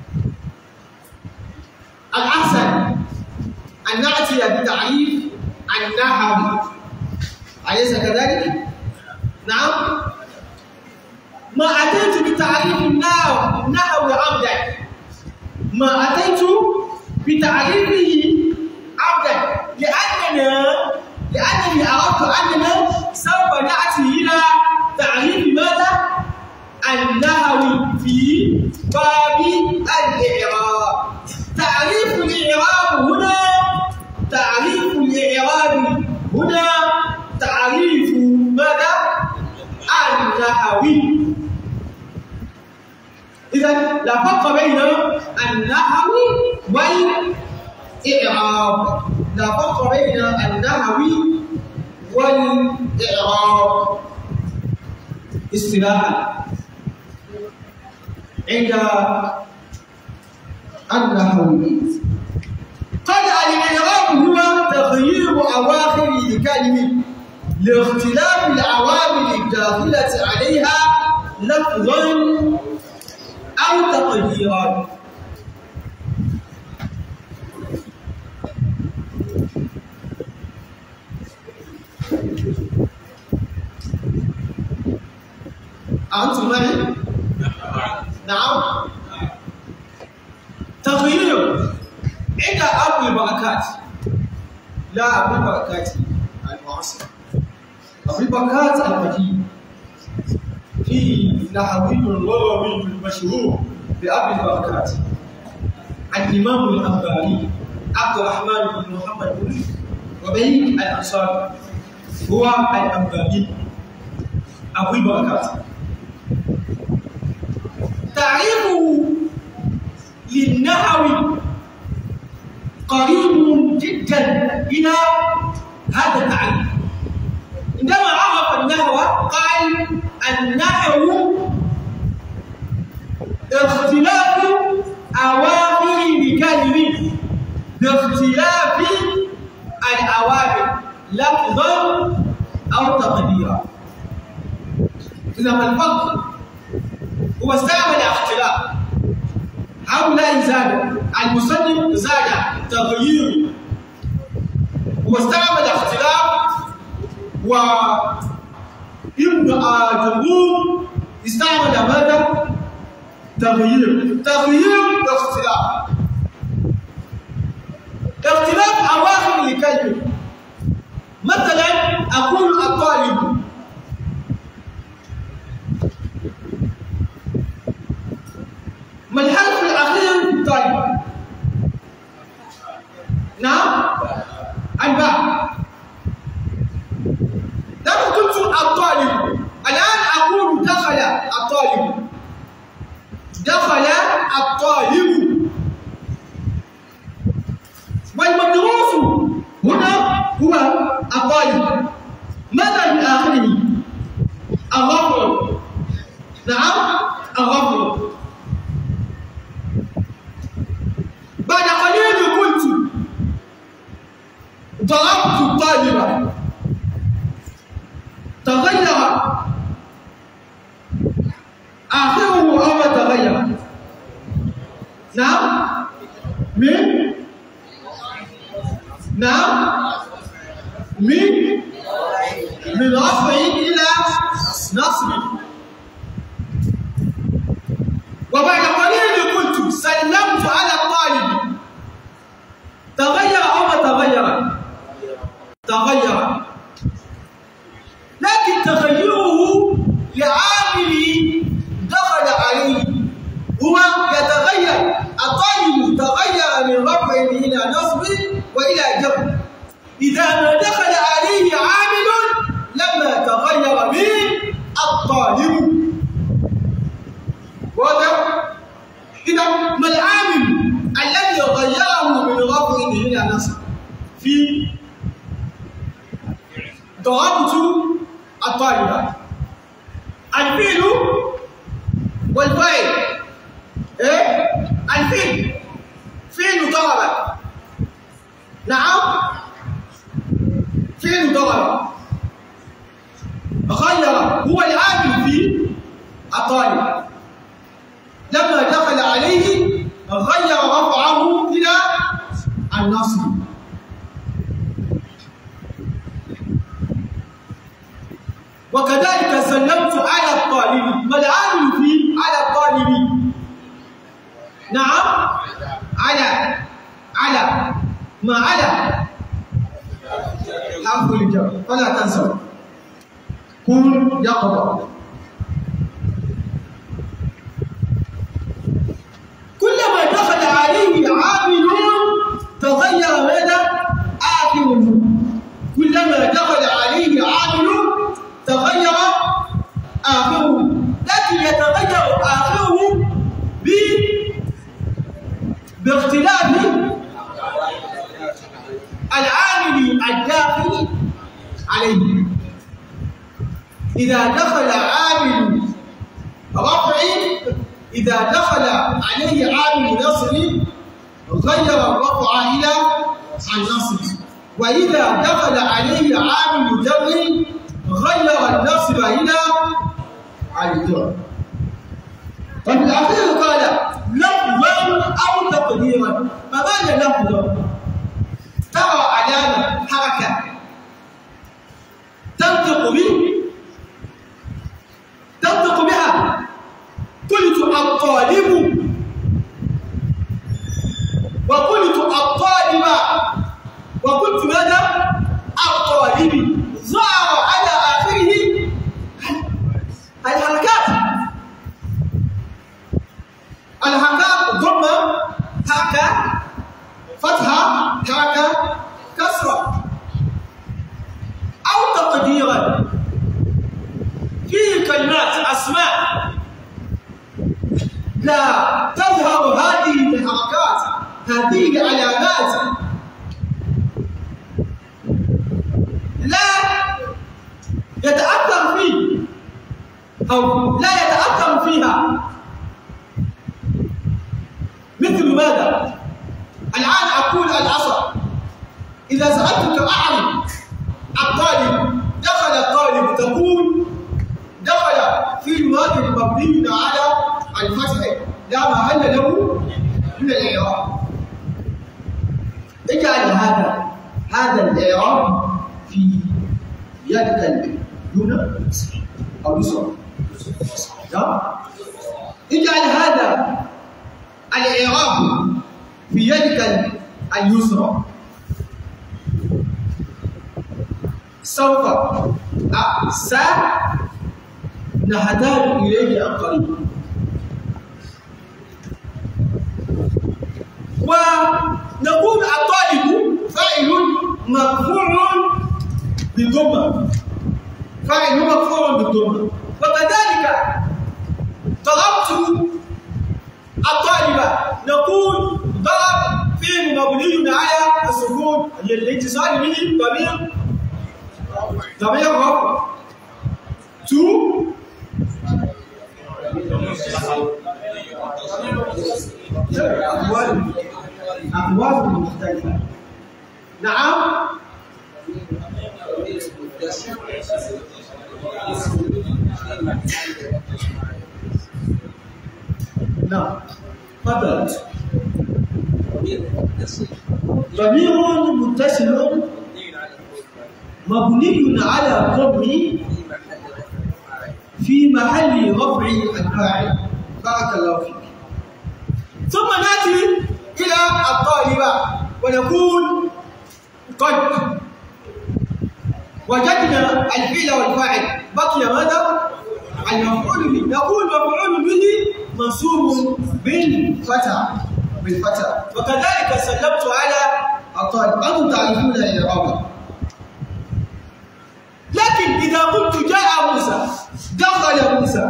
الأحسن أن نأتي بتعريف النحوي، أليس كذلك؟ نعم. ما أتيت بتعريف النحو عبدا، ما أتيت بتعريفه عبدا لأننا لأنني أردت أننا سوف نأتي إلى تعريف ماذا؟ النحو في باب الإعراب. تعريف الإعراب هنا تعريف الإعراب هنا تعريف ماذا؟ النحوي. إذا لا فرق بين النحو والإعراب، لا فرق بين النحو والإعراب اصطلاحا عند النحويين. قال الإعراب هو تغيير أواخر الكلمة لاختلاف العوامل الداخلة عليها لفظا أو تغييرا. أنتم معي؟ نعم. تغيير عند أبو البركات، لا أبو البركات المعاصر، أبو البركات القديم في نحوي وروي المشهور بأبو البركات الإمام الأنباري عبد الرحمن بن محمد بن ربيع الأنصاري، هو الأنباري أبو البركات. تعريفه للنحو قريب جدا إلى هذا التعريف. عندما عرف النحو قال النحو اختلاف أواخر الكلمة باختلاف الأواخر لفظا أو تقديرا. إذا ما الفرق؟ هو استعمل اختلاف، هؤلاء زادوا، المصنف زاد تغيير، هو استعمل اختلاف، وابن جمهور استعمل ماذا؟ تغيير. تغيير اختلاف، اختلاف أواخر الكلمة. مثلا أقول الطالب، ما الحرف الأخير في الطالب؟ نعم؟ الباء. لما قلت الطالب، الآن أقول دخل الطالب، دخل الطالب، والمدروس هنا هو الطالب. ماذا من آخره؟ الرفع. نعم؟ الرفع. بعد قليل قلت ضربت الطالب، تغير آخره أو تغير؟ نعم؟ من؟ نعم؟ من؟ من رفع إلى نصب. وبعد قليل قلت سلمت على الطالب، تغير أو ما تغير؟ تغير، لكن تغيره لعامل دخل عليه، هو يتغير. الطالب تغير من رفع إلى نصب وإلى جر، إذا ما دخل عليه عامل لما تغير من الطالب. واضح؟ إذا ما العامل الذي غيره من رفع إلى نصب؟ في ضربت الطالب، الفعل والفاعل. إيه؟ الفعل فعل ضرب، نعم؟ فعل ضرب، غير هو العامل في الطالب، لما دخل عليه غير رفعه إلى النصب. وكذلك سلمت على الطالب، ما العامل في على الطالب؟ نعم؟ على على ما على حرف الجر، فلا تنسوا. كن يقضى، كلما دخل عليه عامل تغير ماذا؟ آخره. كلما دخل عليه عامل تغير آخره، لكن يتغير آخره ب باختلاف العامل الداخلي عليه. إذا دخل عامل رفع إذا دخل عليه عامل نصب غير الرفع إلى النصب، وإذا دخل عليه عامل جر غير النصب إلى الجر. وفي الأخير قال لفظا أو تقديرا. فماذا لفظا؟ ترى علامة حركة تنطق به تنطق بها. قلت الطالب وقلت الطالبة وقلت ماذا؟ الطالب. ظهر على آخره الحركات الحركات ضمة، حركة فتحة، حركة كسرة. أو تقديرا فيه كلمات أسماء لا تظهر هذه الحركات هذه العلامات لا يتأثر فيه أو لا يتأثر فيها. مثل ماذا؟ الآن أقول العصر. إذا سألتك أعرف الطالب، دخل الطالب تقول دخل في الماضي المبني على الفتح لا محل له من الإعراب. اجعل هذا هذا الإعراب في يدك دون أو يسرى. اجعل هذا الإعراب في يدك اليسرى. سوف سنحتاج إليه عن قريب. ونقول الطالب فاعل مرفوع بالضمة، فاعل مرفوع بالضمة. وكذلك ضربت الطالبة نقول ضرب فعل مبني على السكون الاتصال به ضمير ضمير رفع. تو أقوال أقوال مختلفة. نعم. نعم. تفضل. ضمير متصل مبني على الضم في محل رفع الفاعل. بارك الله فيك. ثم ناتي إلى الطالبة ونقول قد وجدنا الفعل والفاعل، بقي ماذا؟ المفعول به. نقول مفعول به منصوب بالفتح بالفتح. وكذلك سلمت على الطالب. أنتم تعرفون الإعراب. لكن إذا قلت جاء موسى، دخل موسى،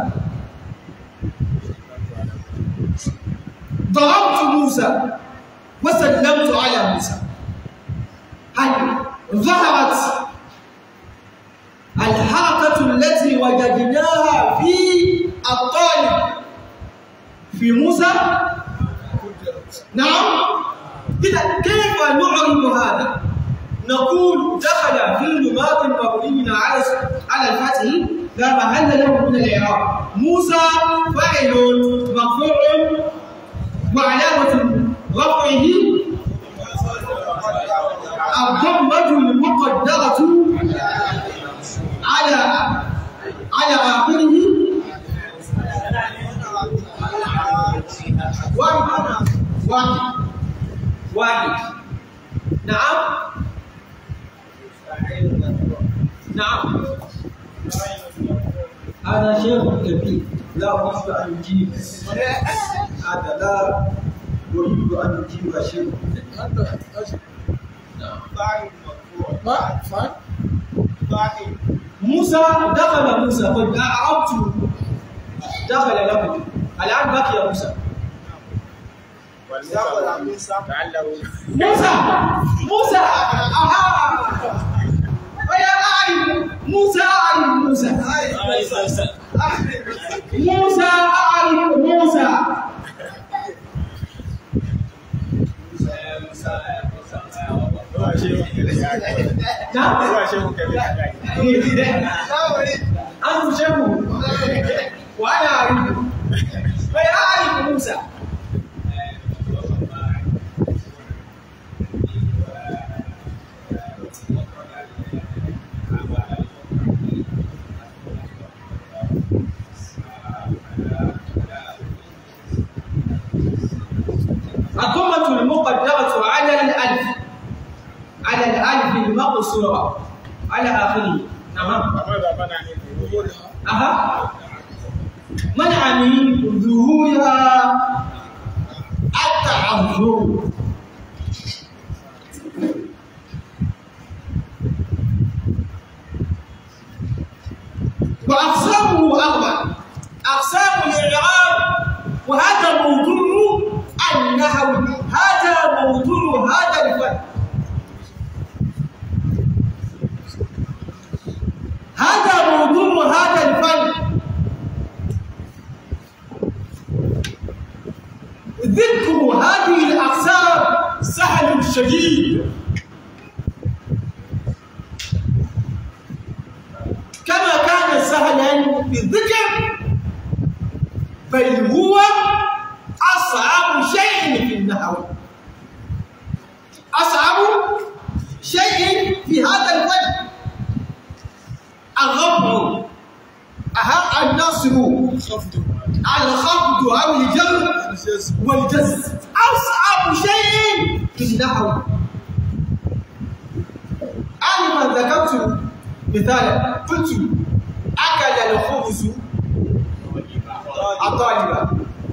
ضربت موسى وسلمت على موسى، هل ظهرت الحركة التي وجدناها في الطالب في موسى؟ نعم. إذا كيف نعرف هذا؟ نقول دخل فعل ماض مبني على على الفتح لا محل له من الإعراب. موسى فاعل مرفوع وعلامة رفعه الضمة المقدرة على على آخره. واحد واحد واحد. نعم نعم. هذا شيخ كبير لا أريد أن يجيب. هذا لا أريد أن يجيب شيء. موسى دخل موسى قد أعربت دخل لكم. الآن بقي موسى. موسى موسى موسى أها ويا أعرف نعم أنت شيخ وأنا أعرفه وأنا أعرف موسى. الضمة المقدرة على الألف على الألف المقصورة على آخره. تمام. أها. منع من ظهورها التعذر. وأقسامه أربع. أقسام الإعراب، وهذا موضوع النحو، هذا موضوع هذا الفن، هذا موضوع هذا الفن. ذكر هذه الأقسام سهل شديد، كما كان سهلا في الذكر، بل هو أصعب شيء في النحو، أصعب شيء في هذا الفن. الرفع، أها، النصب، الخفض أو الجر والجزم أصعب شيء في النحو. أنا ما ذكرت مثالا، قلت أكل الخبز الطالبة.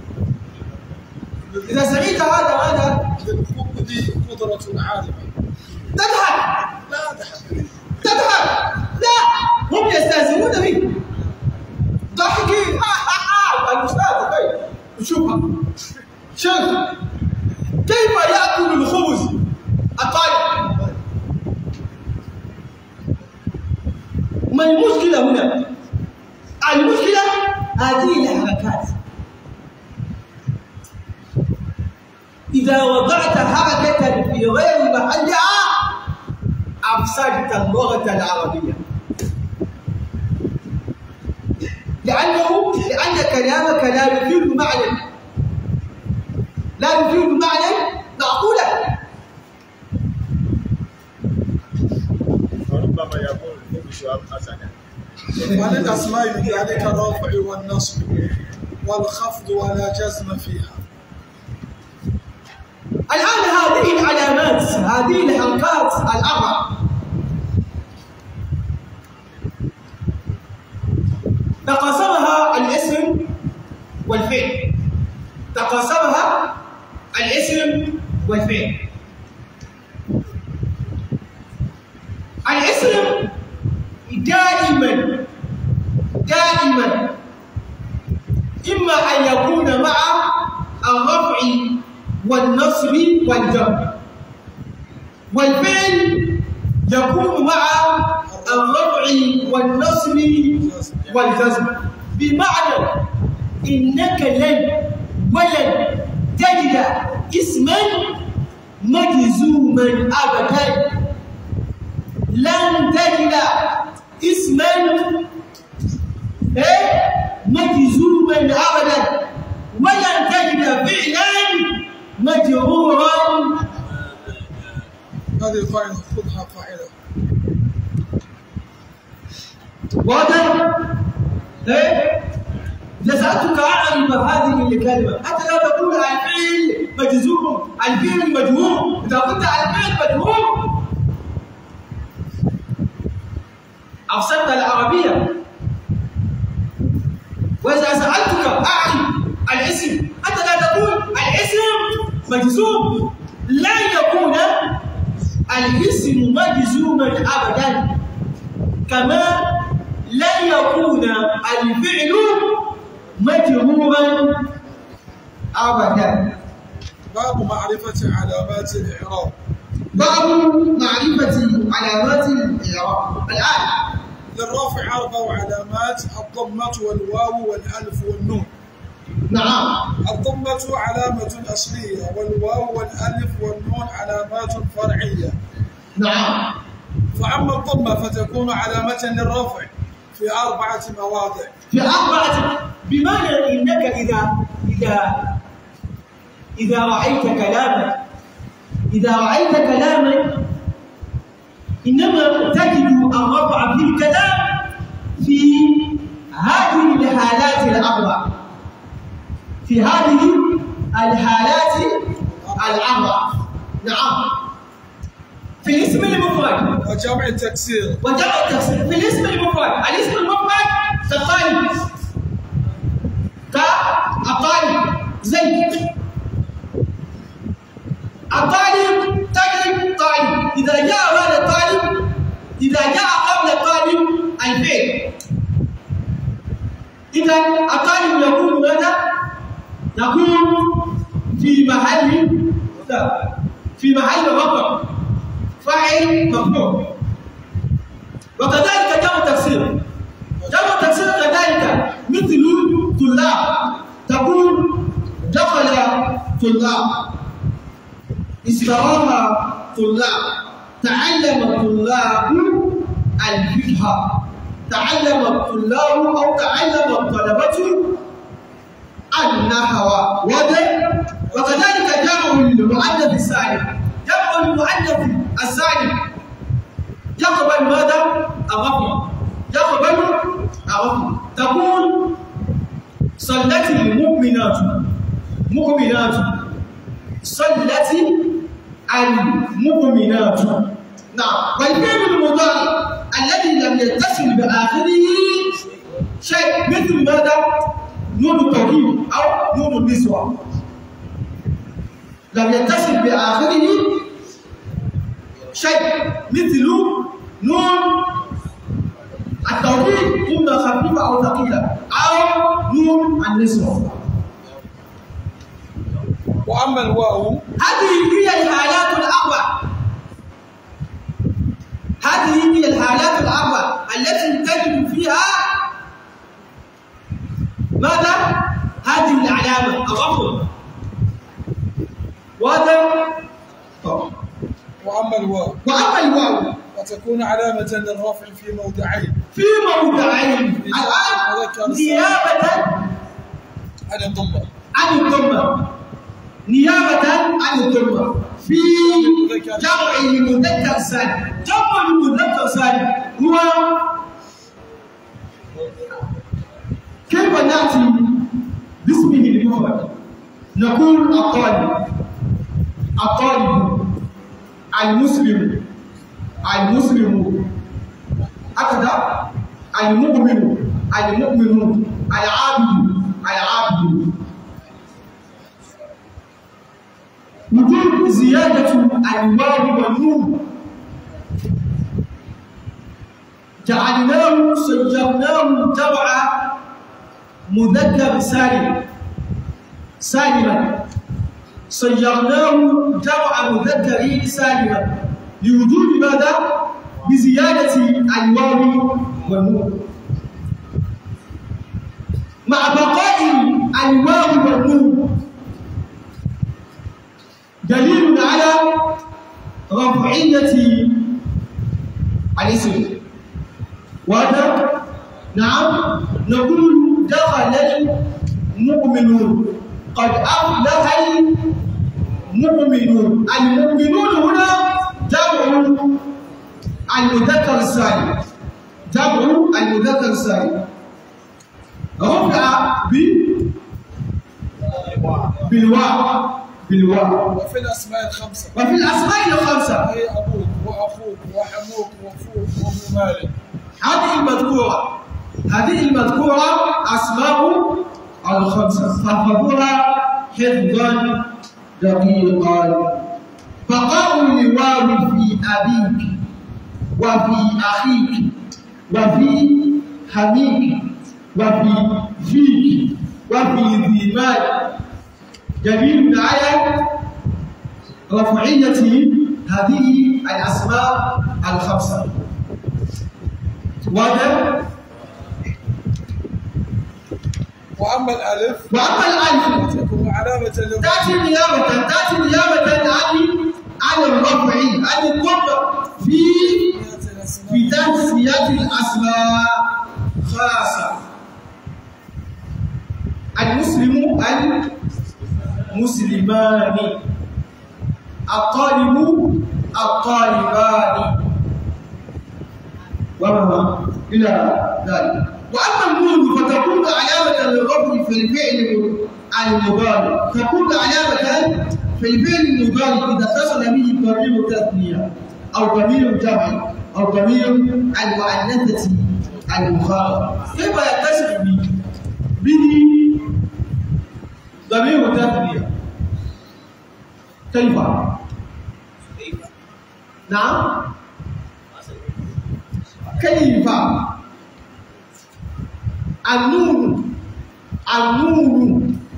إذا سمعت هذا ماذا؟ للخبز قدرة عالمة. تضحك. لا أضحك. تضحك. لا، هم يستهزئون بك. ضحكين. الأستاذ كيف؟ شوفها. شوف كيف يأكل الخبز الطالب. ما المشكلة هنا؟ المشكلة هذه الحركات. إذا وضعت حركة في غير محلها أفسدت اللغة العربية، لأنه لأن كلامك لا يفيد معنى، لا يفيد معنى معقولا. وربما يكون الخبز حسنا. ومن الأسماء بذلك الرفع والنصب والخفض ولا جزم فيها. الآن هذه العلامات، هذه الحركات الأربع تقاسمها الاسم والفعل، تقاسمها الاسم والفعل. الاسم دائما دائما إما أن يكون مع الرفع والنصب والجر، والفعل يكون مع الرفع والنصب والجزم. بمعنى إنك لن ولن تجد اسما مجزوما أبدا، لن تجد اسما مجزوما أبدا، ولن تجد فعلا مجرورا. هذه القاعدة خذها قاعدة. واضح؟ ايه؟ جزأتك أعرف هذه الكلمة حتى لا تقول الفعل مجزوم، الفعل مجهول. إذا قلت الفعل مجهول أفسدت العربية. وإذا سألتك أعرف الاسم حتى لا تقول الاسم مجزوم، لن يكون الاسم مجزوما أبدا، كما لن يكون الفعل مجرورا أبدا. باب معرفة علامات الإعراب. باب معرفة علامات الإعراب. الآن للرافع أربع علامات: الضمة والواو والألف والنون. نعم. الضمة علامة أصلية، والواو والألف والنون علامات فرعية. نعم. فأما الضمة فتكون علامة للرفع في أربعة مواضع. في أربعة، بمعنى إنك إذا إذا إذا رأيت كلاما إذا رأيت كلاما إنما تجد الرفع في الكلام في هذه الحالات الأربع في هذه الحالات الأربع. نعم. في الاسم المفرد وجمع التكسير وجمع التكسير. في الاسم المفرد، الاسم المفرد كالطالب، كالطالب زيد. الطالب تجد طالب، إذا جاء بعد الطالب إذا جاء قبل الطالب الفعل، إذا الطالب يكون ماذا؟ يكون في محل في محل رفع فاعل مفعول. وكذلك جمع التكسير، جمع التكسير كذلك مثل طلاب، تقول دخل طلاب، استراح طلاب، تعلم الطلاب الفقه، تعلم الطلاب أو تعلم الطلبة النحو. وكذلك جمع المؤنث السالم، جمع المؤنث السالم يقبل ماذا؟ الرفع، يقبل الرفع. تقول صلت المؤمنات مؤمنات، صلت المؤمنات. نعم. والفعل المضارع الذي لم يتصل بآخره شيء مثل ماذا؟ نون التوكيد أو نون النسوة، لم يتصل بآخره شيء مثل نون التوكيد، إما خفيفة أو ثقيلة، أو نون النسوة. وأما الواو هذه هي الحالات الأربع، هذه هي الحالات الأربع التي تجد فيها ماذا؟ هذه العلامة الرفع. وهذا وأما الواو وأما الواو وتكون علامة للرفع في موضعين في موضعين الآن نيابة عن الضمة عن الضمة نيابة عن الضمة في جمع المذكر السالم. جمع المذكر السالم هو كيف نأتي باسمه المفرد؟ نقول الطالب، الطالب، المسلم، المسلم، هكذا، المؤمن، المؤمنون، العابد، العابد. وجود زيادة الواو والنون جعلناه صيغناه جمع مذكر سالم سالما، صيغناه جمع مذكر سالما لوجود ماذا؟ بزيادة الواو والنون، مع بقاء الواو والنون دليل على رفعية الاسم. وهذا نعم نقول دخل المؤمنون، قد أفلح المؤمنون. المؤمنون هنا جمع المذكر السالم، جمع المذكر السالم رفع بالواو بالواو. وفي الأسماء الخمسة وفي الأسماء الخمسة هي أبوك وأخوك وحموك وفوك وابن مالك. هذه المذكورة هذه المذكورة أسماء الخمسة، فاحفظوها حفظا دقيقا. بقاء الواو في أبيك وفي أخيك وفي حميك وفي فيك وفي ذي مال دليل على رفعية هذه الأسماء الخمسة. وهذا وأما الألف وأما الألف تكون علامة تأتي نيابة تأتي نيابة عن عن الرفع عن الضمة في في تسمية الأسماء خاصة. المسلم المسلمان، الطالب الطالبان، وما إلى ذلك. وأما النون فتكون علامة للرفع في الفعل المضارع، تكون علامة في الفعل المضارع إذا اتصل به ضمير التثنية أو ضمير الجمع أو ضمير المؤنثة المخاطبة. كيف يتصل به؟ به ضمير التثنية. كيف؟ نعم؟ كيف؟ النور النور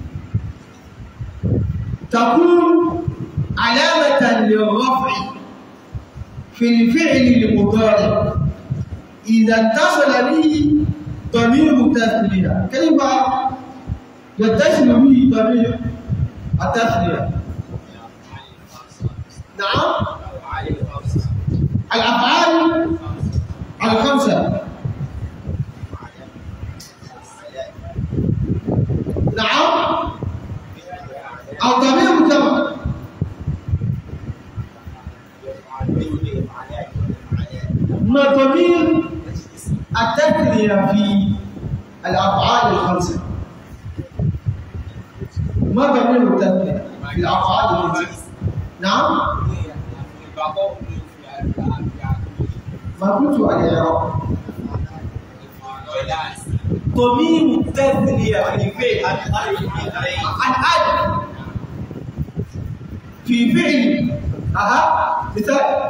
تكون علامة للرفع في الفعل المضارع إذا اتصل به ضمير التثنية. كيف يتصل به ضمير التثنية؟ نعم؟ الأفعال الخمسة. نعم؟ أو ضمير الجمع. ما ضمير التثنية في الأفعال الخمسة؟ ما ضمير التثنية في الأفعال الخمسة؟ نعم؟ ما كنت أجاوب. ضمير التثنية في فعل الأد في فعل أها مثال.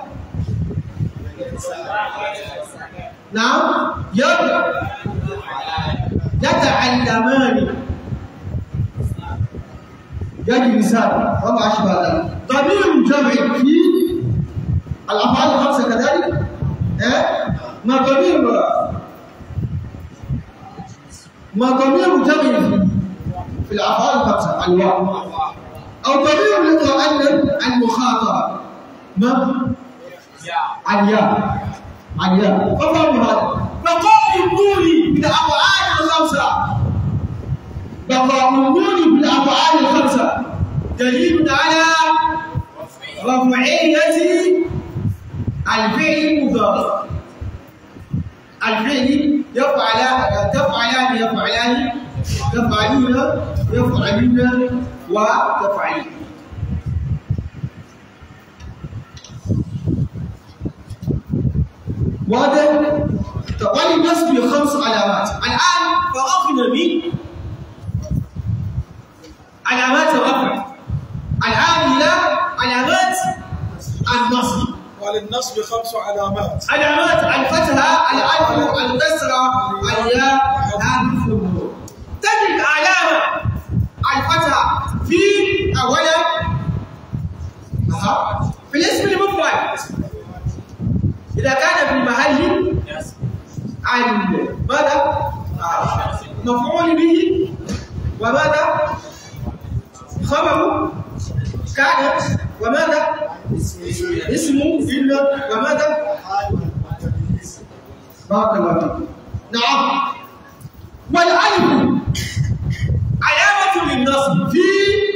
نعم؟ يتعلمان يجلسان وما أشبه ذلك. ضمير الجمع في الأفعال الخمسة كذلك. إيه؟ ما ضمير ما ضمير جمع في في الأفعال الخمسة الواو أو ضمير المؤنث المخاطبة ما الياء الياء. ففهموا هذا. بقاء النون في الأفعال الخمسة بقاء النون في الأفعال الخمسة دليل على رفعية الفعل المضارع. الفعل يفعلان تفعلان يفعلان تفعلون يفعلون وتفعلون. واضح؟ وللنصب خمس علامات. الآن فرقنا من علامات الرفع الآن إلى علامات النصب. وللنصب خمس علامات. علامات الفتحة، الألف، الكسرة، الياء، الألف والنون. تجد علامة الفتحة في أولا في الاسم المفرد إذا كان في محل عن ماذا؟ مفعول به وماذا؟ خبر كانت وماذا؟ اسم إلا وماذا؟ بارك الله فيك. نعم. والألف علامة للنصب في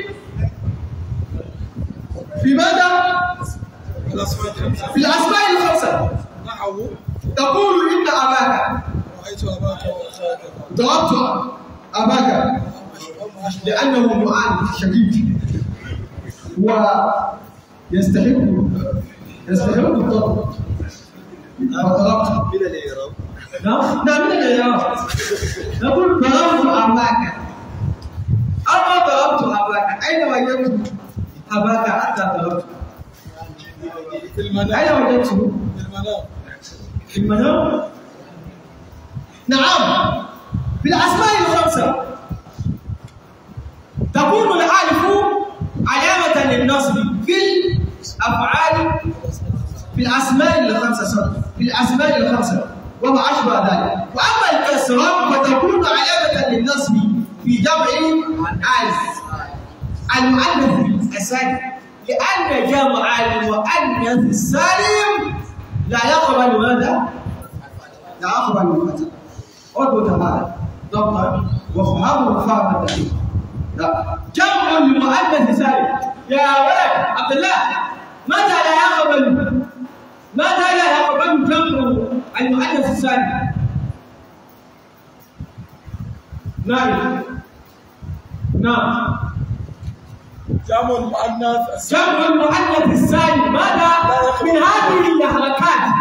في ماذا؟ في الأسماء الخمسة. نحو تقول إن أباك رأيت أباك وأخاك ضربت أباك لأنه معاند شديد ويستحق يستحق الضرب. فضربت من الإعراب. نعم نعم من الإعراب. نقول ضربت أباك. أما ضربت أباك أين وجدت أباك حتى ضربته؟ في المنام. أين وجدته؟ في المنام. في المنام؟ نعم. في الأسماء الخمسة تكون الألف علامة للنصب في الأفعال في الأسماء الخمسة في الأسماء الخمسة وما أشبه ذلك. وأما الكسرة فتكون علامة للنصب في جمع المؤنث السالم لأن جمع المؤنث السالم أقبل الفتى اضبط هذا ضبطا وافهمه فهما دقيقا. لا جمع المؤنث سالم. يا ولد عبد الله متى لا يقبل متى لا يقبل جمع المؤنث السالم؟ نعم نعم جمع المؤنث جمع المؤنث السالم ماذا من هذه الحركات؟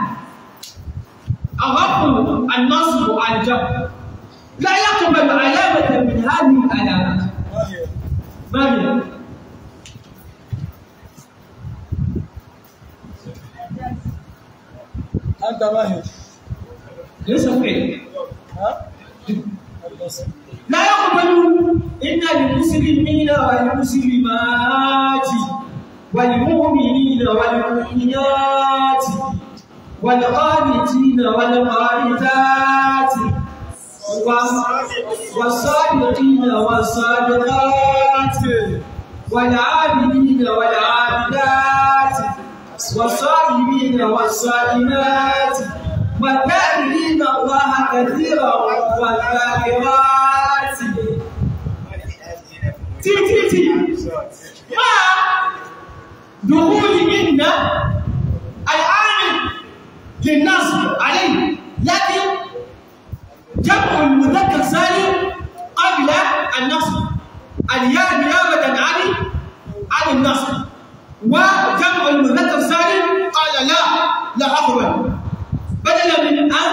الرفع النصب الجمع لا يقبل علامة من هذه العلامات. ما هي؟ ما هي؟ أنت ما هي؟ ليس فعل. ها؟ لا يقبل إن المسلمين والمسلمات والمؤمنين والمؤمنات والقانتين والقانتات والصادقين والصادقات والعابدين والعابدات والصائمين والصائمات والذاكرين الله كثيرا والذاكرات. تي تي تي مع دخول إن العامل للنصب عليه، لكن جمع المذكر سالم قبل النصب، الياء نيابة عن عن النصب، وجمع المذكر سالم قال لا لا أقبل، بدلا من أن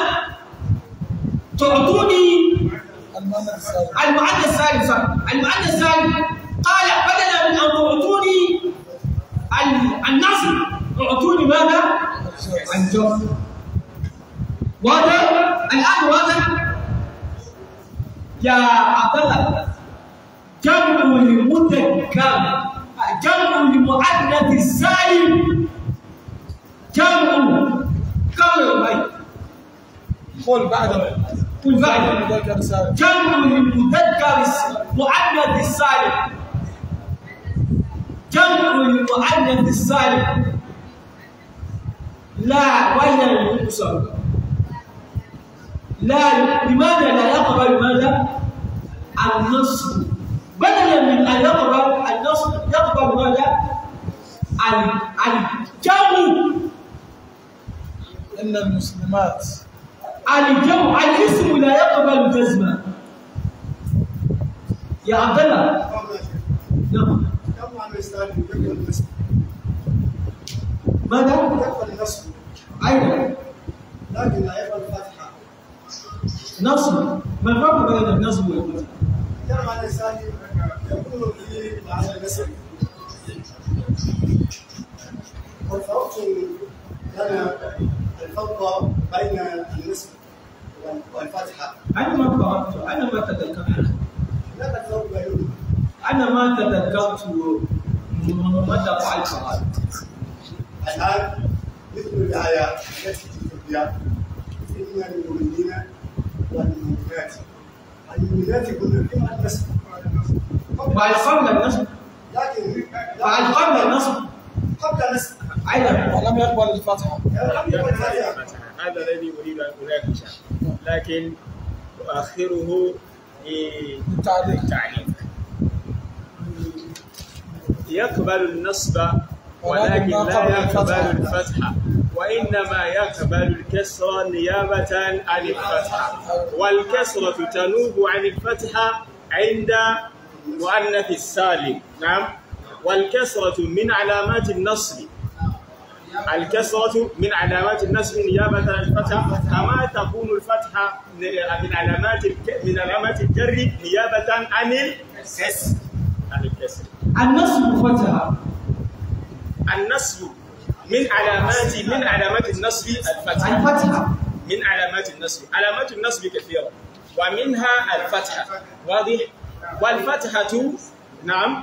تعطوني المؤنث السالم المؤنث السالم قال بدلا من أن تعطوني النصب اعطوني ماذا؟ الجر. واضح؟ الآن واضح؟ يا عبد الله جمع المذكر جمع المؤنث السالم جمع قول بعد قل بعد قل بعد جمع المذكر المؤنث السالم جمع المؤنث السالم لا ولا ينصب. لا لماذا لا يقبل ماذا؟ النصب، بدلا من ان يقبل النصب يقبل ماذا؟ الجمع. ان المسلمات الجمع الاسم لا يقبل جزما. يا عبد الله نعم ماذا؟ يقبل النصب أيضا لكن لا يقبل الفتحة. نصب، ما الفرق بين النصب والفتح؟ جمع الإنسان يكون فيه معنى النسب، والفرق لنا الفرق بين النسب والفتحة. أنا ما فهمت، أنا ما تذكرت. لا الفرق بينهما. أنا ما تذكرت متى فعلت هذا. الآن مثل الآية التي تتبع إن المؤمنين والمؤمنات المؤمنات يكون فيها النسب بعد قبل النصب، لكن بعد قبل النصب قبل النسب أيضا ولم يقبل الفتحة. هذا الذي أريد أن أناقشه، لكن أؤخره للتعليق. يقبل النصب ولكن لا يقبل الفتحة، وإنما يقبل الكسرة نيابة عن الفتحة، والكسرة تنوب عن الفتحة عند مؤنث السالم. نعم، والكسرة من علامات النصب الكسرة من علامات النصب نيابة عن الفتحة، كما تكون الفتحة من علامات من علامات الجر نيابة عن الكسر. عن الكسر. النصب فتحة. النصب من علامات من علامات النصب الفتحة. الفتحة من علامات النصب، علامات النصب كثيرة ومنها الفتحة، واضح؟ والفتحة نعم،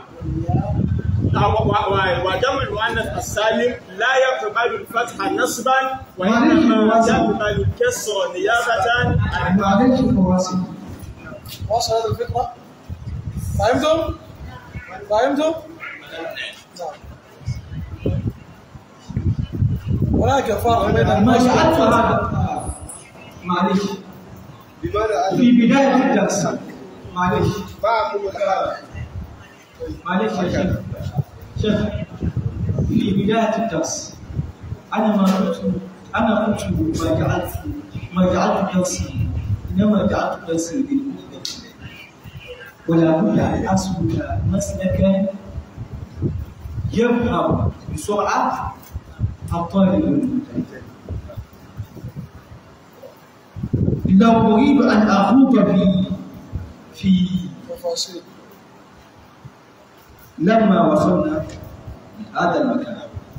وجمع المؤنث السالم لا يقبل الفتحة نصبا، وإنما يقبل الكسر نيابة عن معلش واصل هذه الفكرة؟ فهمتم؟ فهمتم؟ نعم. هناك فرق بين ما النصب جعلت هذا معلش بماذا في بداية الدرس معلش معكم الآن؟ معلش يا شيخ شيخ في بداية الدرس أنا ما قلت أنا قلت ما جعلت ما جعلت درسي إنما جعلت درسي للمدة ولا بد أن أسلك مسلكا يفهم بسرعة الطالب المبتدئ. لو أريد أن أخوض في في تفاصيل لما وصلنا هذا المكان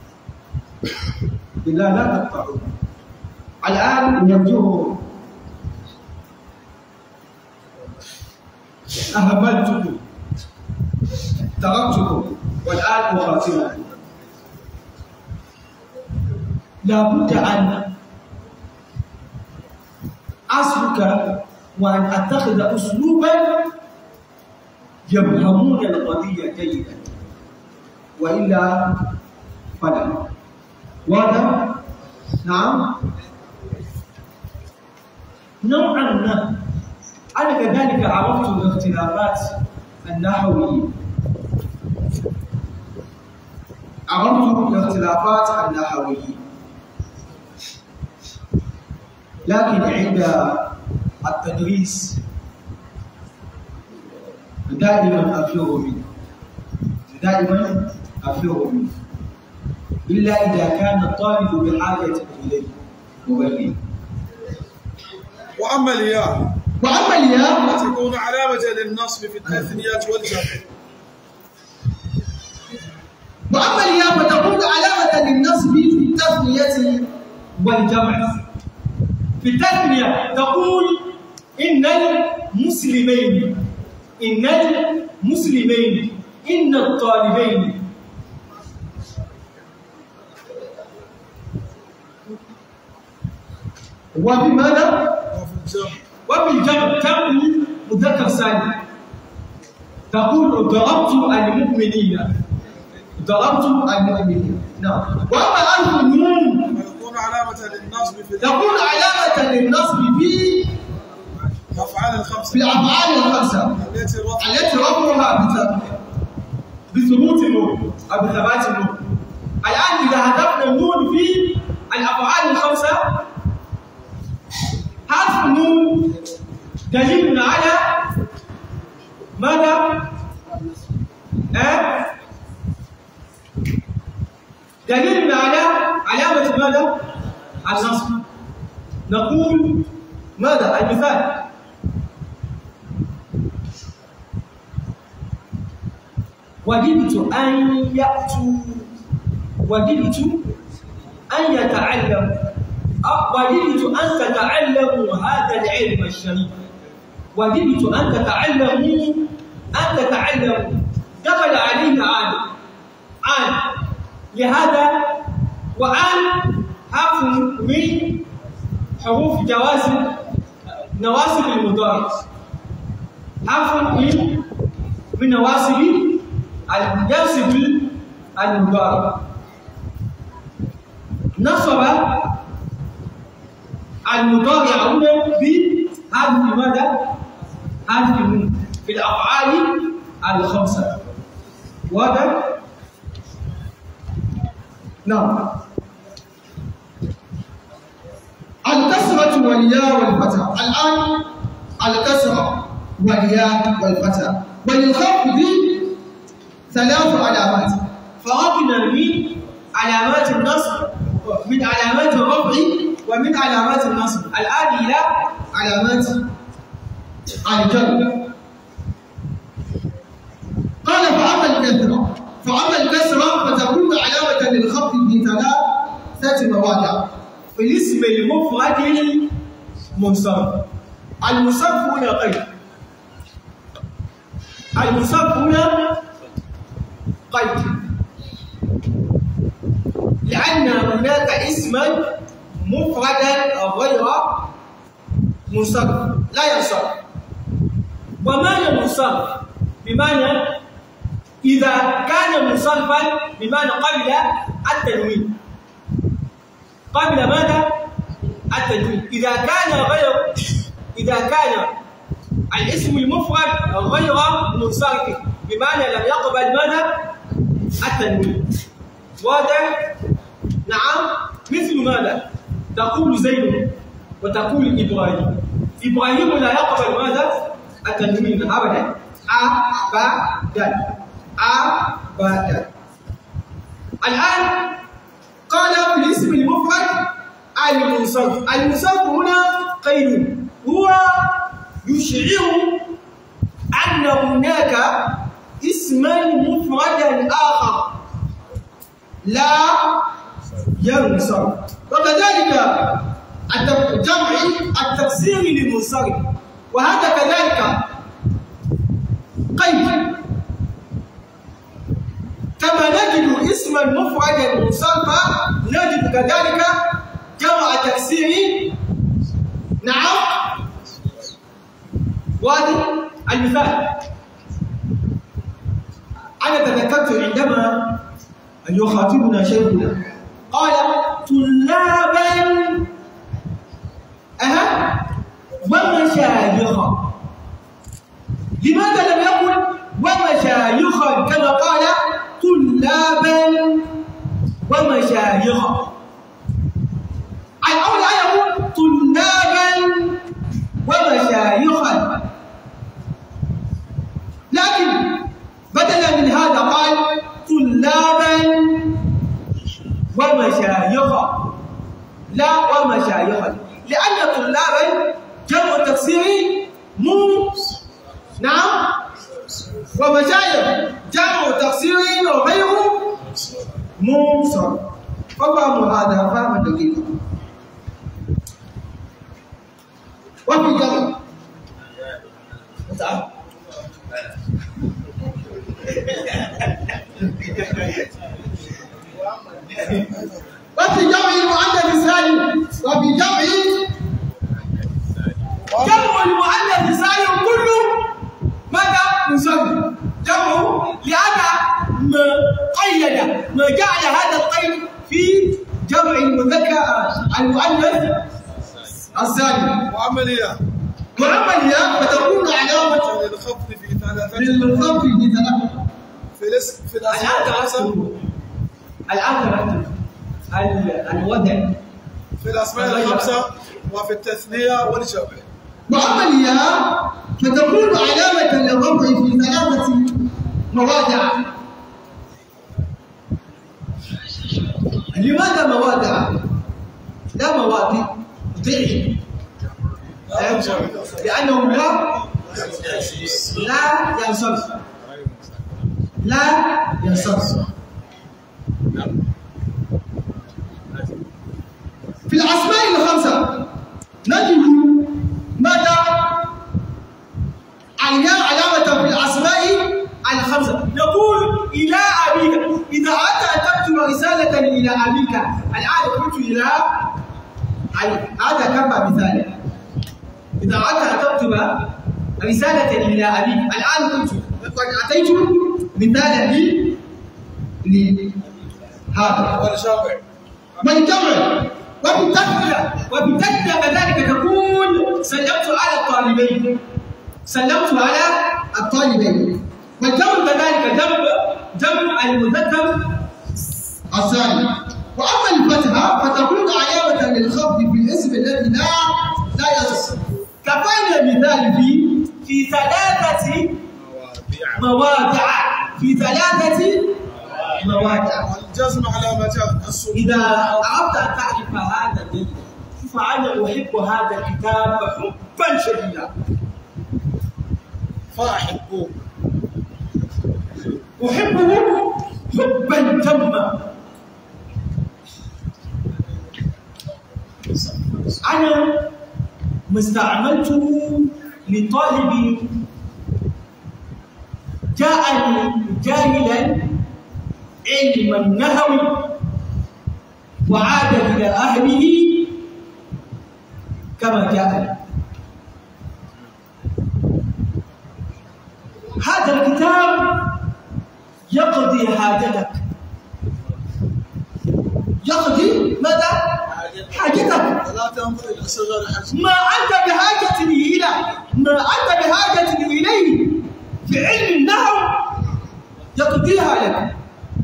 بالله لا تقطعوا. الآن نوجهه أهملتكم تركتكم والآن أخاطبكم. لابد أن أسلك وأن أتخذ أسلوبا يفهمون القضية جيدا وإلا فلا. واضح؟ نعم نوعا ما. أنا كذلك عرفت الاختلافات النحوية، عرفت الاختلافات النحوية، لكن عند التدريس دائما أفر منه دائما أفر منه إلا إذا كان الطالب بحاجة إليه مبين. وأما الياء وأما الياء تكون علامة للنصب في التثنيات والجمع. وأما الياء فتكون علامة للنصب في التثنية والجمع. في التثنية تقول إن المسلمين إن المسلمين إن الطالبين. وفي ماذا؟ وفي الجمع وفي الجمع تقول مذكر سالم تقول ضربت المؤمنين ضربت المؤمنين. نعم. وأما ألف النون ويكون علامة للنصب في تكون علامة للنصب في الأفعال في الخمسة الأفعال الخمسة التي رفع التي رفعها بثبوت النون أو بثبات النون. الآن إذا هدفنا النون في الأفعال الخمسة، حرف النون دليل على ماذا؟ أه؟ دليل على علامة ماذا؟ النصب. نقول ماذا؟ المثال وددت أن يأتوا وددت أن يتعلموا وددت أن تتعلموا هذا العلم الشريف. وددت أن تتعلموا أن تتعلموا دخل عليه عام عام لهذا وعام حرف من حروف جوازم نواسب المضارع، حرف من من نواسب ينصب المضارع. نصب المضارع هنا بهذه ماذا؟ هذه في الأفعال الخمسة. واضح؟ نعم. الكسرة والياء والفتح. الآن الكسرة والياء والفتح وللخفض ثلاث علامات. فرقنا من علامات النصب من علامات الرفع ومن علامات النصب. الآن إلى علامات الجر. قال فأما الكسرة فأما الكسرة فتكون علامة للخفض في ثلاثة مواضع في الاسم المفرد المنصرف. المنصرف هنا قيد. المنصرف هنا قيد لأن هناك اسما مفردا غير منصرف لا ينصرف. ومعنى منصرف بمعنى إذا كان منصرفا بمعنى قبل التنوين. قبل ماذا؟ التنوين إذا كان غير إذا كان الاسم المفرد غير منصرف بمعنى لم يقبل ماذا؟ التنوين. واضح؟ نعم. مثل ماذا؟ تقول زيد وتقول إبراهيم. إبراهيم لا يقبل ماذا؟ التنوين أبدا. أبدا أبدا. الآن قال في الاسم المفرد المنصرف. المنصرف هنا قيد هو يشعر أن هناك اسما مفردا آخر لا ينصرف. وكذلك الجمع التفسير للمنصرف، وهذا كذلك قيد. كما نجد اسما مفردا منصرفا نجد كذلك جمع تكسير. نعم. واضح؟ المثال أنا تذكرت عندما يخاطبنا شيخنا قال طلابا أها ومشايخا. لماذا لم يقل ومشايخا كما قال طلابا ومشايخا؟ الأول أن يقول طلابا ومشايخا، لكن بدلا من هذا قال طلابا ومشايخا، لا ومشايخا، لأن طلابا جمع تكسير مو نعم، ومشايخ جمع تكسير وغير منصرف. ففهموا هذا فهما دقيقا. وفي جمع وفي جمع المؤنث السالم وفي جمع جمع المؤنث السالم كله ماذا منصرف؟ جمعه لأن ما قيد ما جعل هذا القيد في جمع المذكر المؤنث السالم. وعملية وعملية فتكون علامة للخفض في ثلاثة للخفض في ثلاثة. في الاسم في الأسماء الخمسة. الآن ترتب الوضع في الأسماء الخمسة وفي التثنية والجمع. وعملية فتكون علامة للرفع في ثلاثة مواضع. لماذا مواضع؟ لا مواضع ضعف، لأنه لا لا ينصرف لا ينصرف. في الأسماء الخمسة نجد ماذا؟ الياء علامة في الأسماء الخمسة. نقول إلى أبيك، إذا أردت أن تكتب رسالة إلى أبيك، الآن قلت إلى هذا كما مثال. إذا أردت أن تكتب رسالة إلى أبيك، الآن قلت قد أتيت مثالا لي لهذا والجمع والجمع وبالتكبير وبالتكبير كذلك تقول سلمت على الطالبين، سلمت على الطالبين. والجمع كذلك جمع جمع المذكر السالم. واما الفتحه فتكون علامه للخفض في الاسم الذي لا لا يصح. كفينا مثال في في ثلاثه مواضع في ثلاثه مواضع. الجزم علامتان السكون. إذا أردت أن تعرف هذا جيدا فأنا أحب هذا الكتاب حبا شديدا فأحبه أحبه حبا تما. أنا ما استعملته لطالب جاءني جاهلا علم النهو وعاد إلى أهله كما جاء. هذا الكتاب يقضي حاجتك، يقضي ماذا؟ حاجتك، لا تنظر إلى صغر حجم. ما أنت بحاجة إلى ما أنت بحاجة إليه في علم النحو يقضيها لك،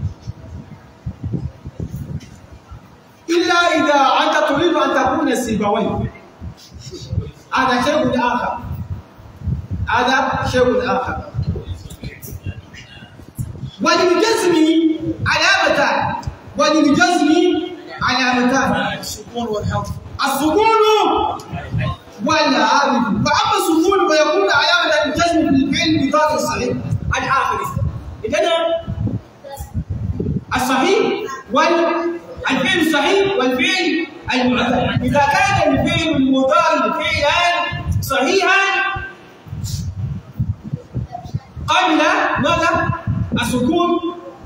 إلا إذا أنت تريد أن تكون سيبويه، هذا شيء آخر، هذا شيء آخر. وللجزم علامتان، وللجزم علامتان، السكون والحذف. السكون والحذف. فأما السكون فيكون علامة الجزم في الفعل بضاد الصحيح الآخر. إذن الصحيح والفعل الصحيح والفعل المعتل. إذا كان الفعل المضارع فعلا صحيحا قبل ماذا؟ السكون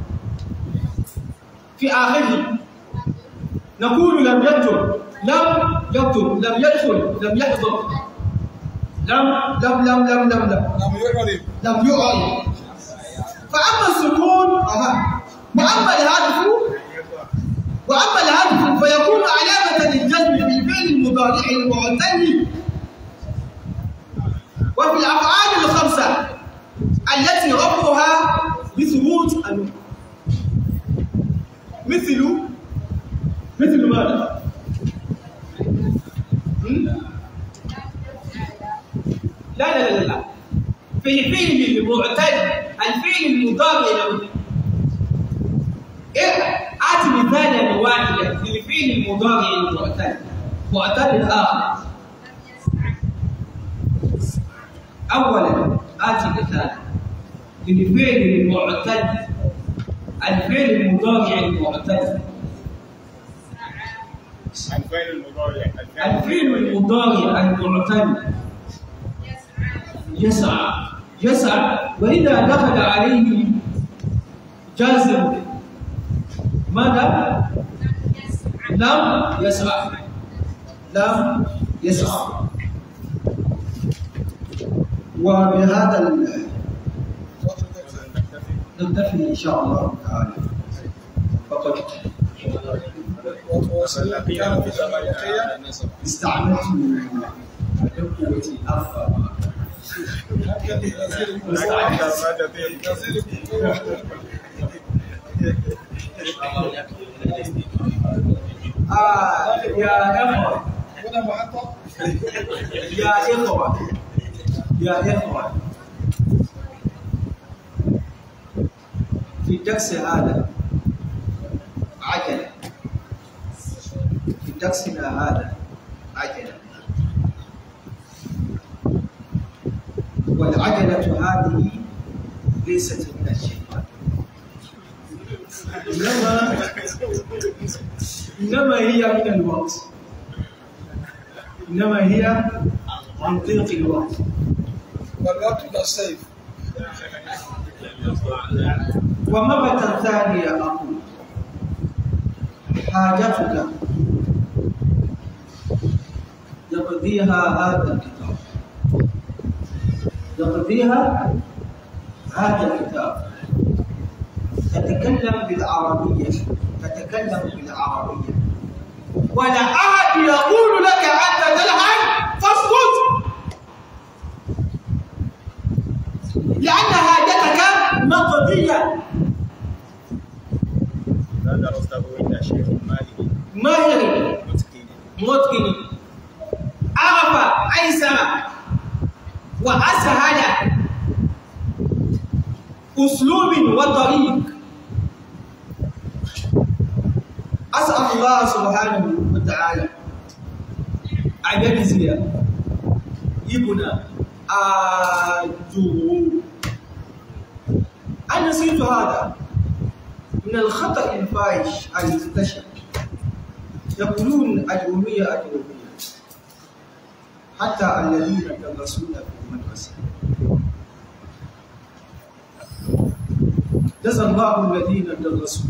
في آخره، نقول لم يكتب، لم يكتب، لم يدخل، لم يحضر، لم لم لم لم لم لم لم يعرف، لم يعرف. فأما السكون أها، وأما الهدف وأما الهدف فيكون علامة للجزم في الفعل المضارع المعتل وفي الأفعال الخمسة التي رفعها بثبوت النون. مثل مثل ماذا؟ لا لا لا لا في الفعل المعتل، الفعل المضارع له. آتي مثالا واحدا للفعل المضارع المعتل، معتل الآخر. أولا آتي مثالا للفعل المعتل، الفعل المضارع المعتل، الفعل المضارع الفعل المضارع المعتل يسعى، يسعى، وإذا دخل عليه جازم ماذا؟ لم يسعى، لم يسعى. وبهذا نكتفي إن شاء الله تعالى فقط. وسنلقينا في ثمانية. استعملت قوتي أخفى. آه يا إخوة، هنا محطة. يا إخوة، يا إخوة، في الدرس هذا عجلة، في درسنا هذا عجلة، والعجلة هذه ليست من الشيطان، إنما إنما هي من الوقت، إنما هي عن ضيق الوقت. والوقت كالسيف. ومرة ثانية أقول حاجتك يقضيها هذا الكتاب، يقضيها هذا الكتاب. تتكلم بالعربية، تتكلم بالعربية، ولا أحد يقول لك أنت تلحن فاسكت، لأن حاجتك مقضية. لا درسته إلا شيخ مالك ماهر متقن عرف أيسر وأسهل أسلوب وطريق. أسأل الله سبحانه وتعالى أن يجزي ابن آجور. أنا نسيت هذا من الخطأ الفاحش المنتشر. يقولون الأمية الأمية حتى الذين درسون في المدرسة. جزى الله الذين درسوا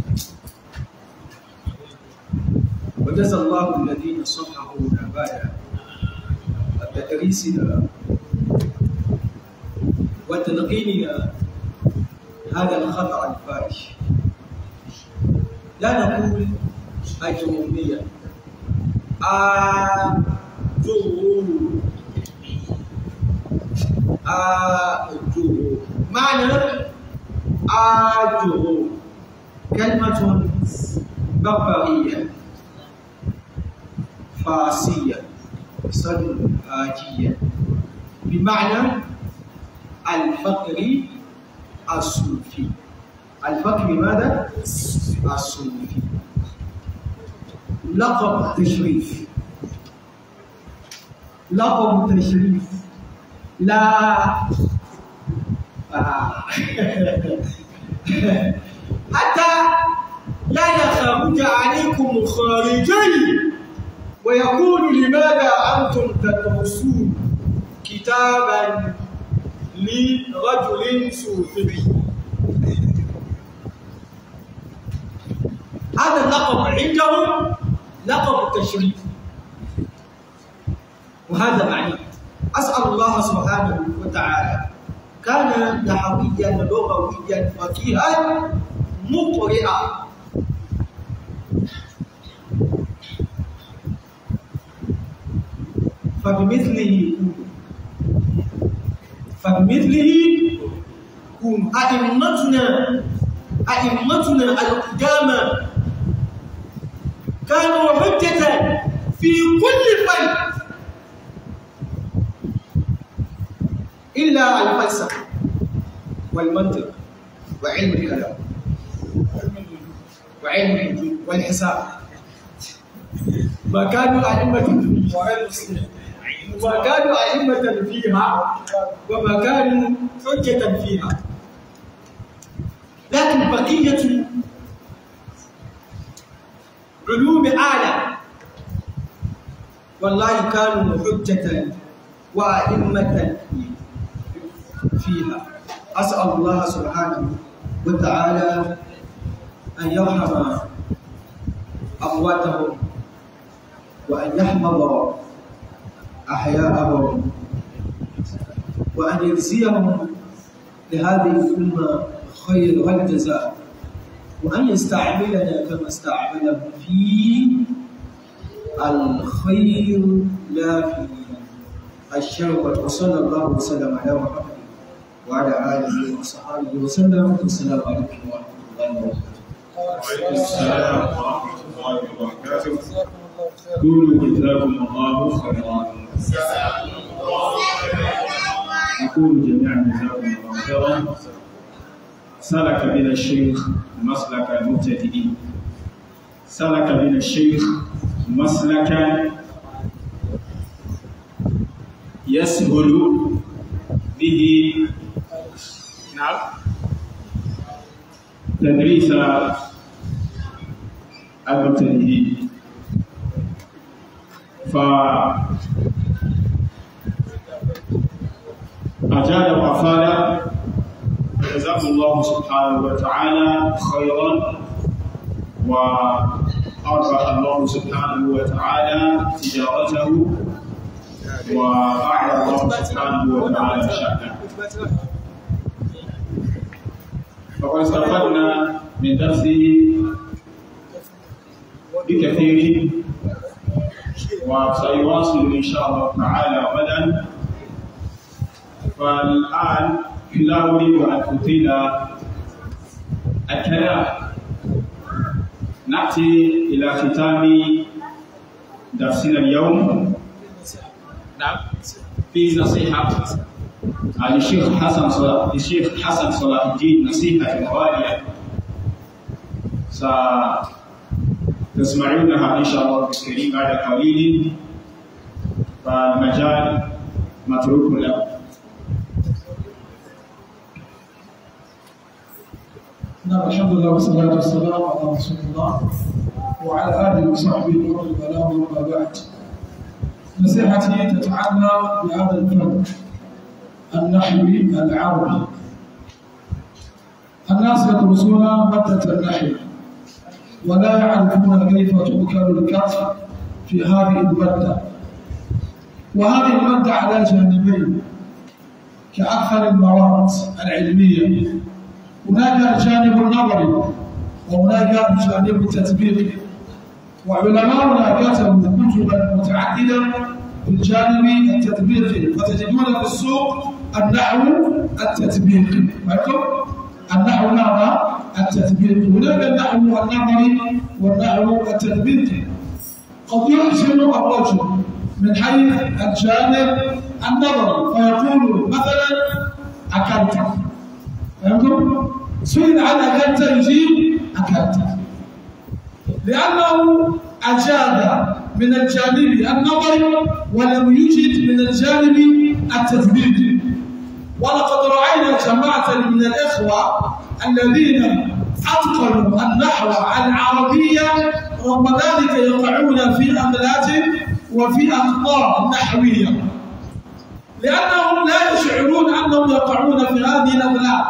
وجزى الله الذين صححوا العبادة بتدريسنا وتلقيننا هذا الخطأ الفاحش. لا نقول أجرومية أجر أجر معنى أجر كلمة بقرية فارسية صنعاجية بمعنى الفقر الصوفي. الفقر ماذا؟ الصوفي. لقب تشريف، لقب تشريف لا آه. حتى لا يخرج عليكم خارجي ويقول لماذا أنتم تدرسون كتابا لرجل صوفي. هذا اللقب عندهم لقب التشريف، وهذا معنى أسأل الله سبحانه وتعالى كان نحويا لغويا فقيها مقرئا. فبمثله فبمثله كون أئمتنا أئمتنا القدامى كانوا حجة في كل فن إلا الفلسفة والمنطق وعلم الكلام وعلم الوجود والحساب. ما كانوا أئمة وما كانوا أئمة فيها وما كانوا حجة فيها، لكن بقية علوم أعلى والله كانوا حجة وأئمة فيها. أسأل الله سبحانه وتعالى أن يرحم أمواتهم وأن يحفظ أحياءهم وأن يجزيهم لهذه الأمة خير الجزاء، وأن يستعملنا كما استعملهم في الخير لا في الشر. وصلى الله وسلم على محمد وعلى آله وصحبه وسلم. والسلام عليكم ورحمة الله وبركاته. وعليكم السلام ورحمة الله وبركاته. قولوا جزاكم الله خيرا. نقول جميعا جزاكم الله خيرا. سلك بنا الشيخ مسلك المبتدئين، سلك بنا الشيخ مسلكا يسهل به نعم تدريس المبتدئين. فأجاد وأفاد، جزاكم الله سبحانه وتعالى خيرا، وأربح الله سبحانه وتعالى تجارته، وأعلى الله سبحانه وتعالى شأنه. فقد استفدنا من درسه بكثير، وسيواصل إن شاء الله تعالى غدا. فالآن لا أريد أن أطيل الكلام، نأتي إلى ختام درسنا اليوم. نعم، في نصيحة للشيخ حسن صلاح الشيخ حسن صلاح الدين، نصيحة غالية ستسمعونها إن شاء الله الكريم بعد قليل، فالمجال متروك لكم. نعم، الحمد لله والصلاة والسلام على رسول الله وعلى آله وصحبه ومن والاه، وما بعد. نصيحتي تتعلق بهذا الفن النحوي العربي. الناس يدرسون مادة النحو ولا يعرفون كيف تؤكل الكتف في هذه المادة، وهذه المادة على جانبين كأكثر المواد العلمية. هناك الجانب النظري وهناك الجانب التطبيقي. وعلماؤنا كتبوا كتبا متعددة في الجانب التطبيقي، فتجدون في السوق النحو التطبيقي. النحو ماذا؟ التطبيقي. هناك النحو النظري والنحو التطبيقي. قد يحسن الرجل من حيث الجانب النظري فيقول مثلا أكلت، فهمتم؟ سئل عن أكلت يجيب أكلت، لأنه أجاد من الجانب النظري ولم يجد من الجانب التطبيقي. ولقد رأينا جماعة من الإخوة الذين أتقنوا النحو العربية رغم ذلك يقعون في أغلاط وفي أخطاء نحوية، لأنهم لا يشعرون أنهم يقعون في هذه الأغلاط.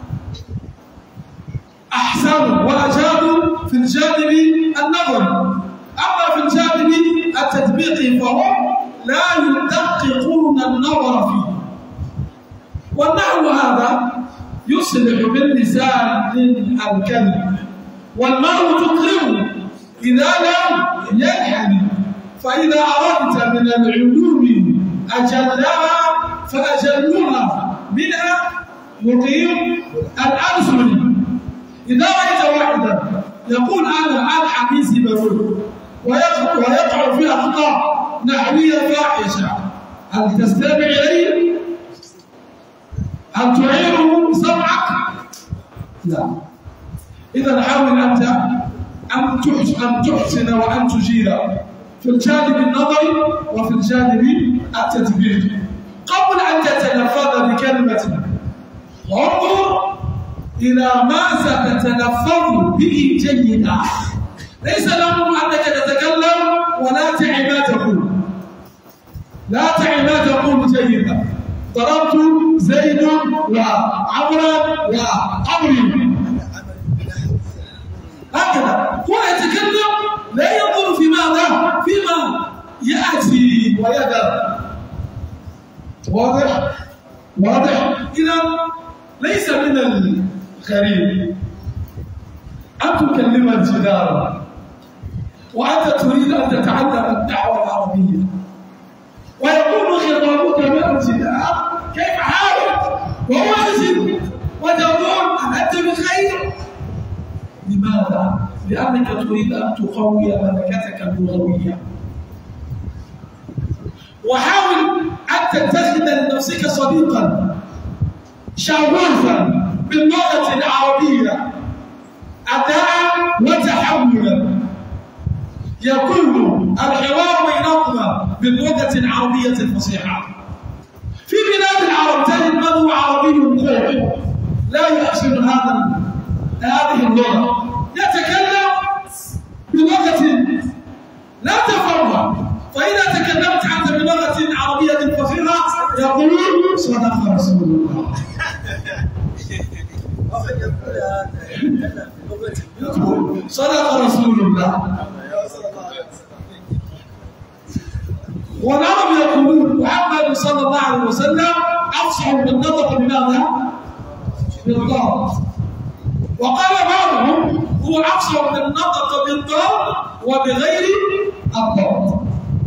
أحسنوا وأجادوا في الجانب النظري، أما في الجانب التطبيقي فهم لا يدققون النظر فيه. والنحو هذا يصلح باللسان الكلم، والمرء تكرمه إذا لم يلحن. فإذا أردت من العلوم أجلها فأجلها منها مقيم الألسن. إذا رأيت واحدا يقول أنا ألحن من زبرون ويقع في أخطاء نحوية فاحشة، هل تستمع إليه؟ هل تعيره سمعك؟ لا. إذا حاول أنت أن تحسن وأن تجيد في الجانب النظري وفي الجانب التطبيقي قبل أن تتلفظ بكلمة. وانظر إلى ما ستتلفظ به جيدا. ليس الأمر أنك تتكلم ولا تعي ما تقول، لا تعي ما تقول جيدا. ضربت زيد وعمرا وعمري، هكذا هو يتكلم لا ينظر في ماذا؟ فيما يأتي ويذهب. واضح؟ واضح؟ إذا ليس من الغريب أن تكلم الجدار وأنت تريد أن تتعلم الدعوة العربية، ويكون خطابك من الجدار كيف حالك؟ وهو يزن وتقول أنت بخير. لماذا؟ لأنك تريد أن تقوي ملكتك اللغوية. وحاول أن تتخذ لنفسك صديقا شغوفا باللغة العربية أداء وتحولا، يكون الحوار بينهما باللغة العربية الفصيحة. في بلاد العرب تجد من هو عربي قوي لا يحسن هذا هذه اللغة، يتكلم بلغة لا تفهم. فإذا تكلمت أنت بلغة عربية فصيحة يقول صدق رسول الله. صدق رسول الله. والعرب يقولون محمد صلى الله عليه وسلم أفصح بالنطق بماذا؟ بالضاد. وقال بعضهم هو أفصح بالنطق بالضاد وبغير الضاد.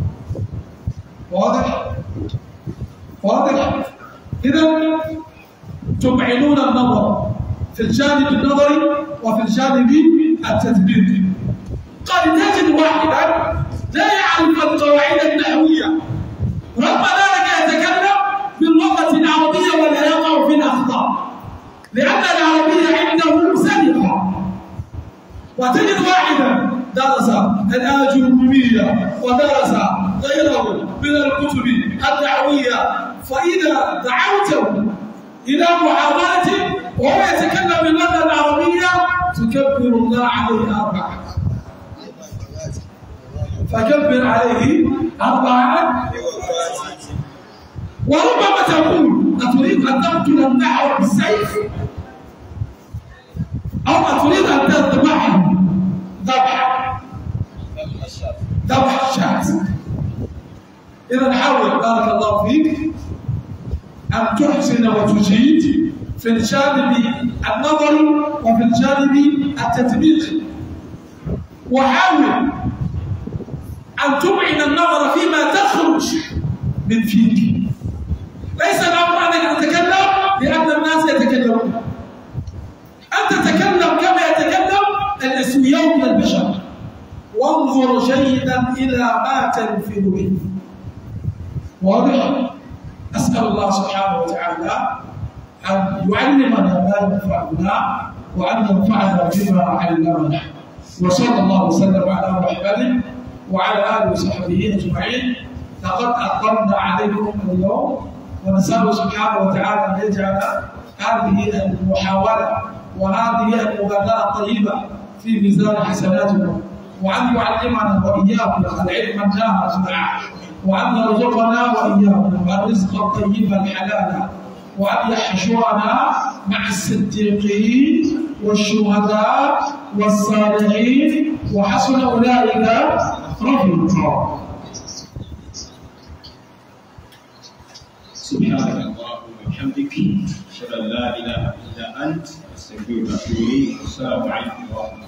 واضح؟ واضح؟ إذا تبعدون النظر في الجانب النظري وفي الجانب التطبيقي. قد تجد واحدا لا يعرف القواعد النحوية رغم ذلك يتكلم باللغة العربية ولا يقع في الأخطاء، لأن العربية عنده سلقة. وتجد واحدا درس الآجرومية ودرس غيره من الكتب الدعوية، فإذا دعوته إلى محاضرة وهو يتكلم باللغة العربية تكبر الله عليه أربعة، فكبر عليه أربعة. وربما تقول أتريد أن تقتل النحو بالسيف أو أتريد أن تذبحه ذبح ذبح الشاة. إذا حاول بارك الله فيك أن تحسن وتجيد في الجانب النظري وفي الجانب التطبيقي، وحاول أن تمعن النظر فيما تخرج من فيك. ليس الأمر أنك تتكلم لأن الناس يتكلمون، أنت تتكلم كما يتكلم الأسوياء من البشر. وانظر جيدا إلى ما تنفذ به. واضح؟ أسأل الله سبحانه وتعالى أن يعلمنا ما ينفعنا وأن ينفعنا بما علمنا. وصلى الله وسلم على محمد وعلى آله وصحبه أجمعين. لقد أطلنا عليكم اليوم، ونسأل سبحانه وتعالى أن يجعل هذه المحاولة وهذه المبادرة الطيبة في ميزان حسناتكم، وأن يعلمنا وإياكم العلم النافع، وأن يرزقنا وإياكم الرزق الطيب الحلال، وأن يحشرنا مع الصديقين والشهداء والصالحين وحسن أولئك رفيقا. سبحانك اللهم وبحمدك أشهد أن لا إله إلا أنت أستغفرك وأتوب إليك. والسلام عليكم ورحمة الله.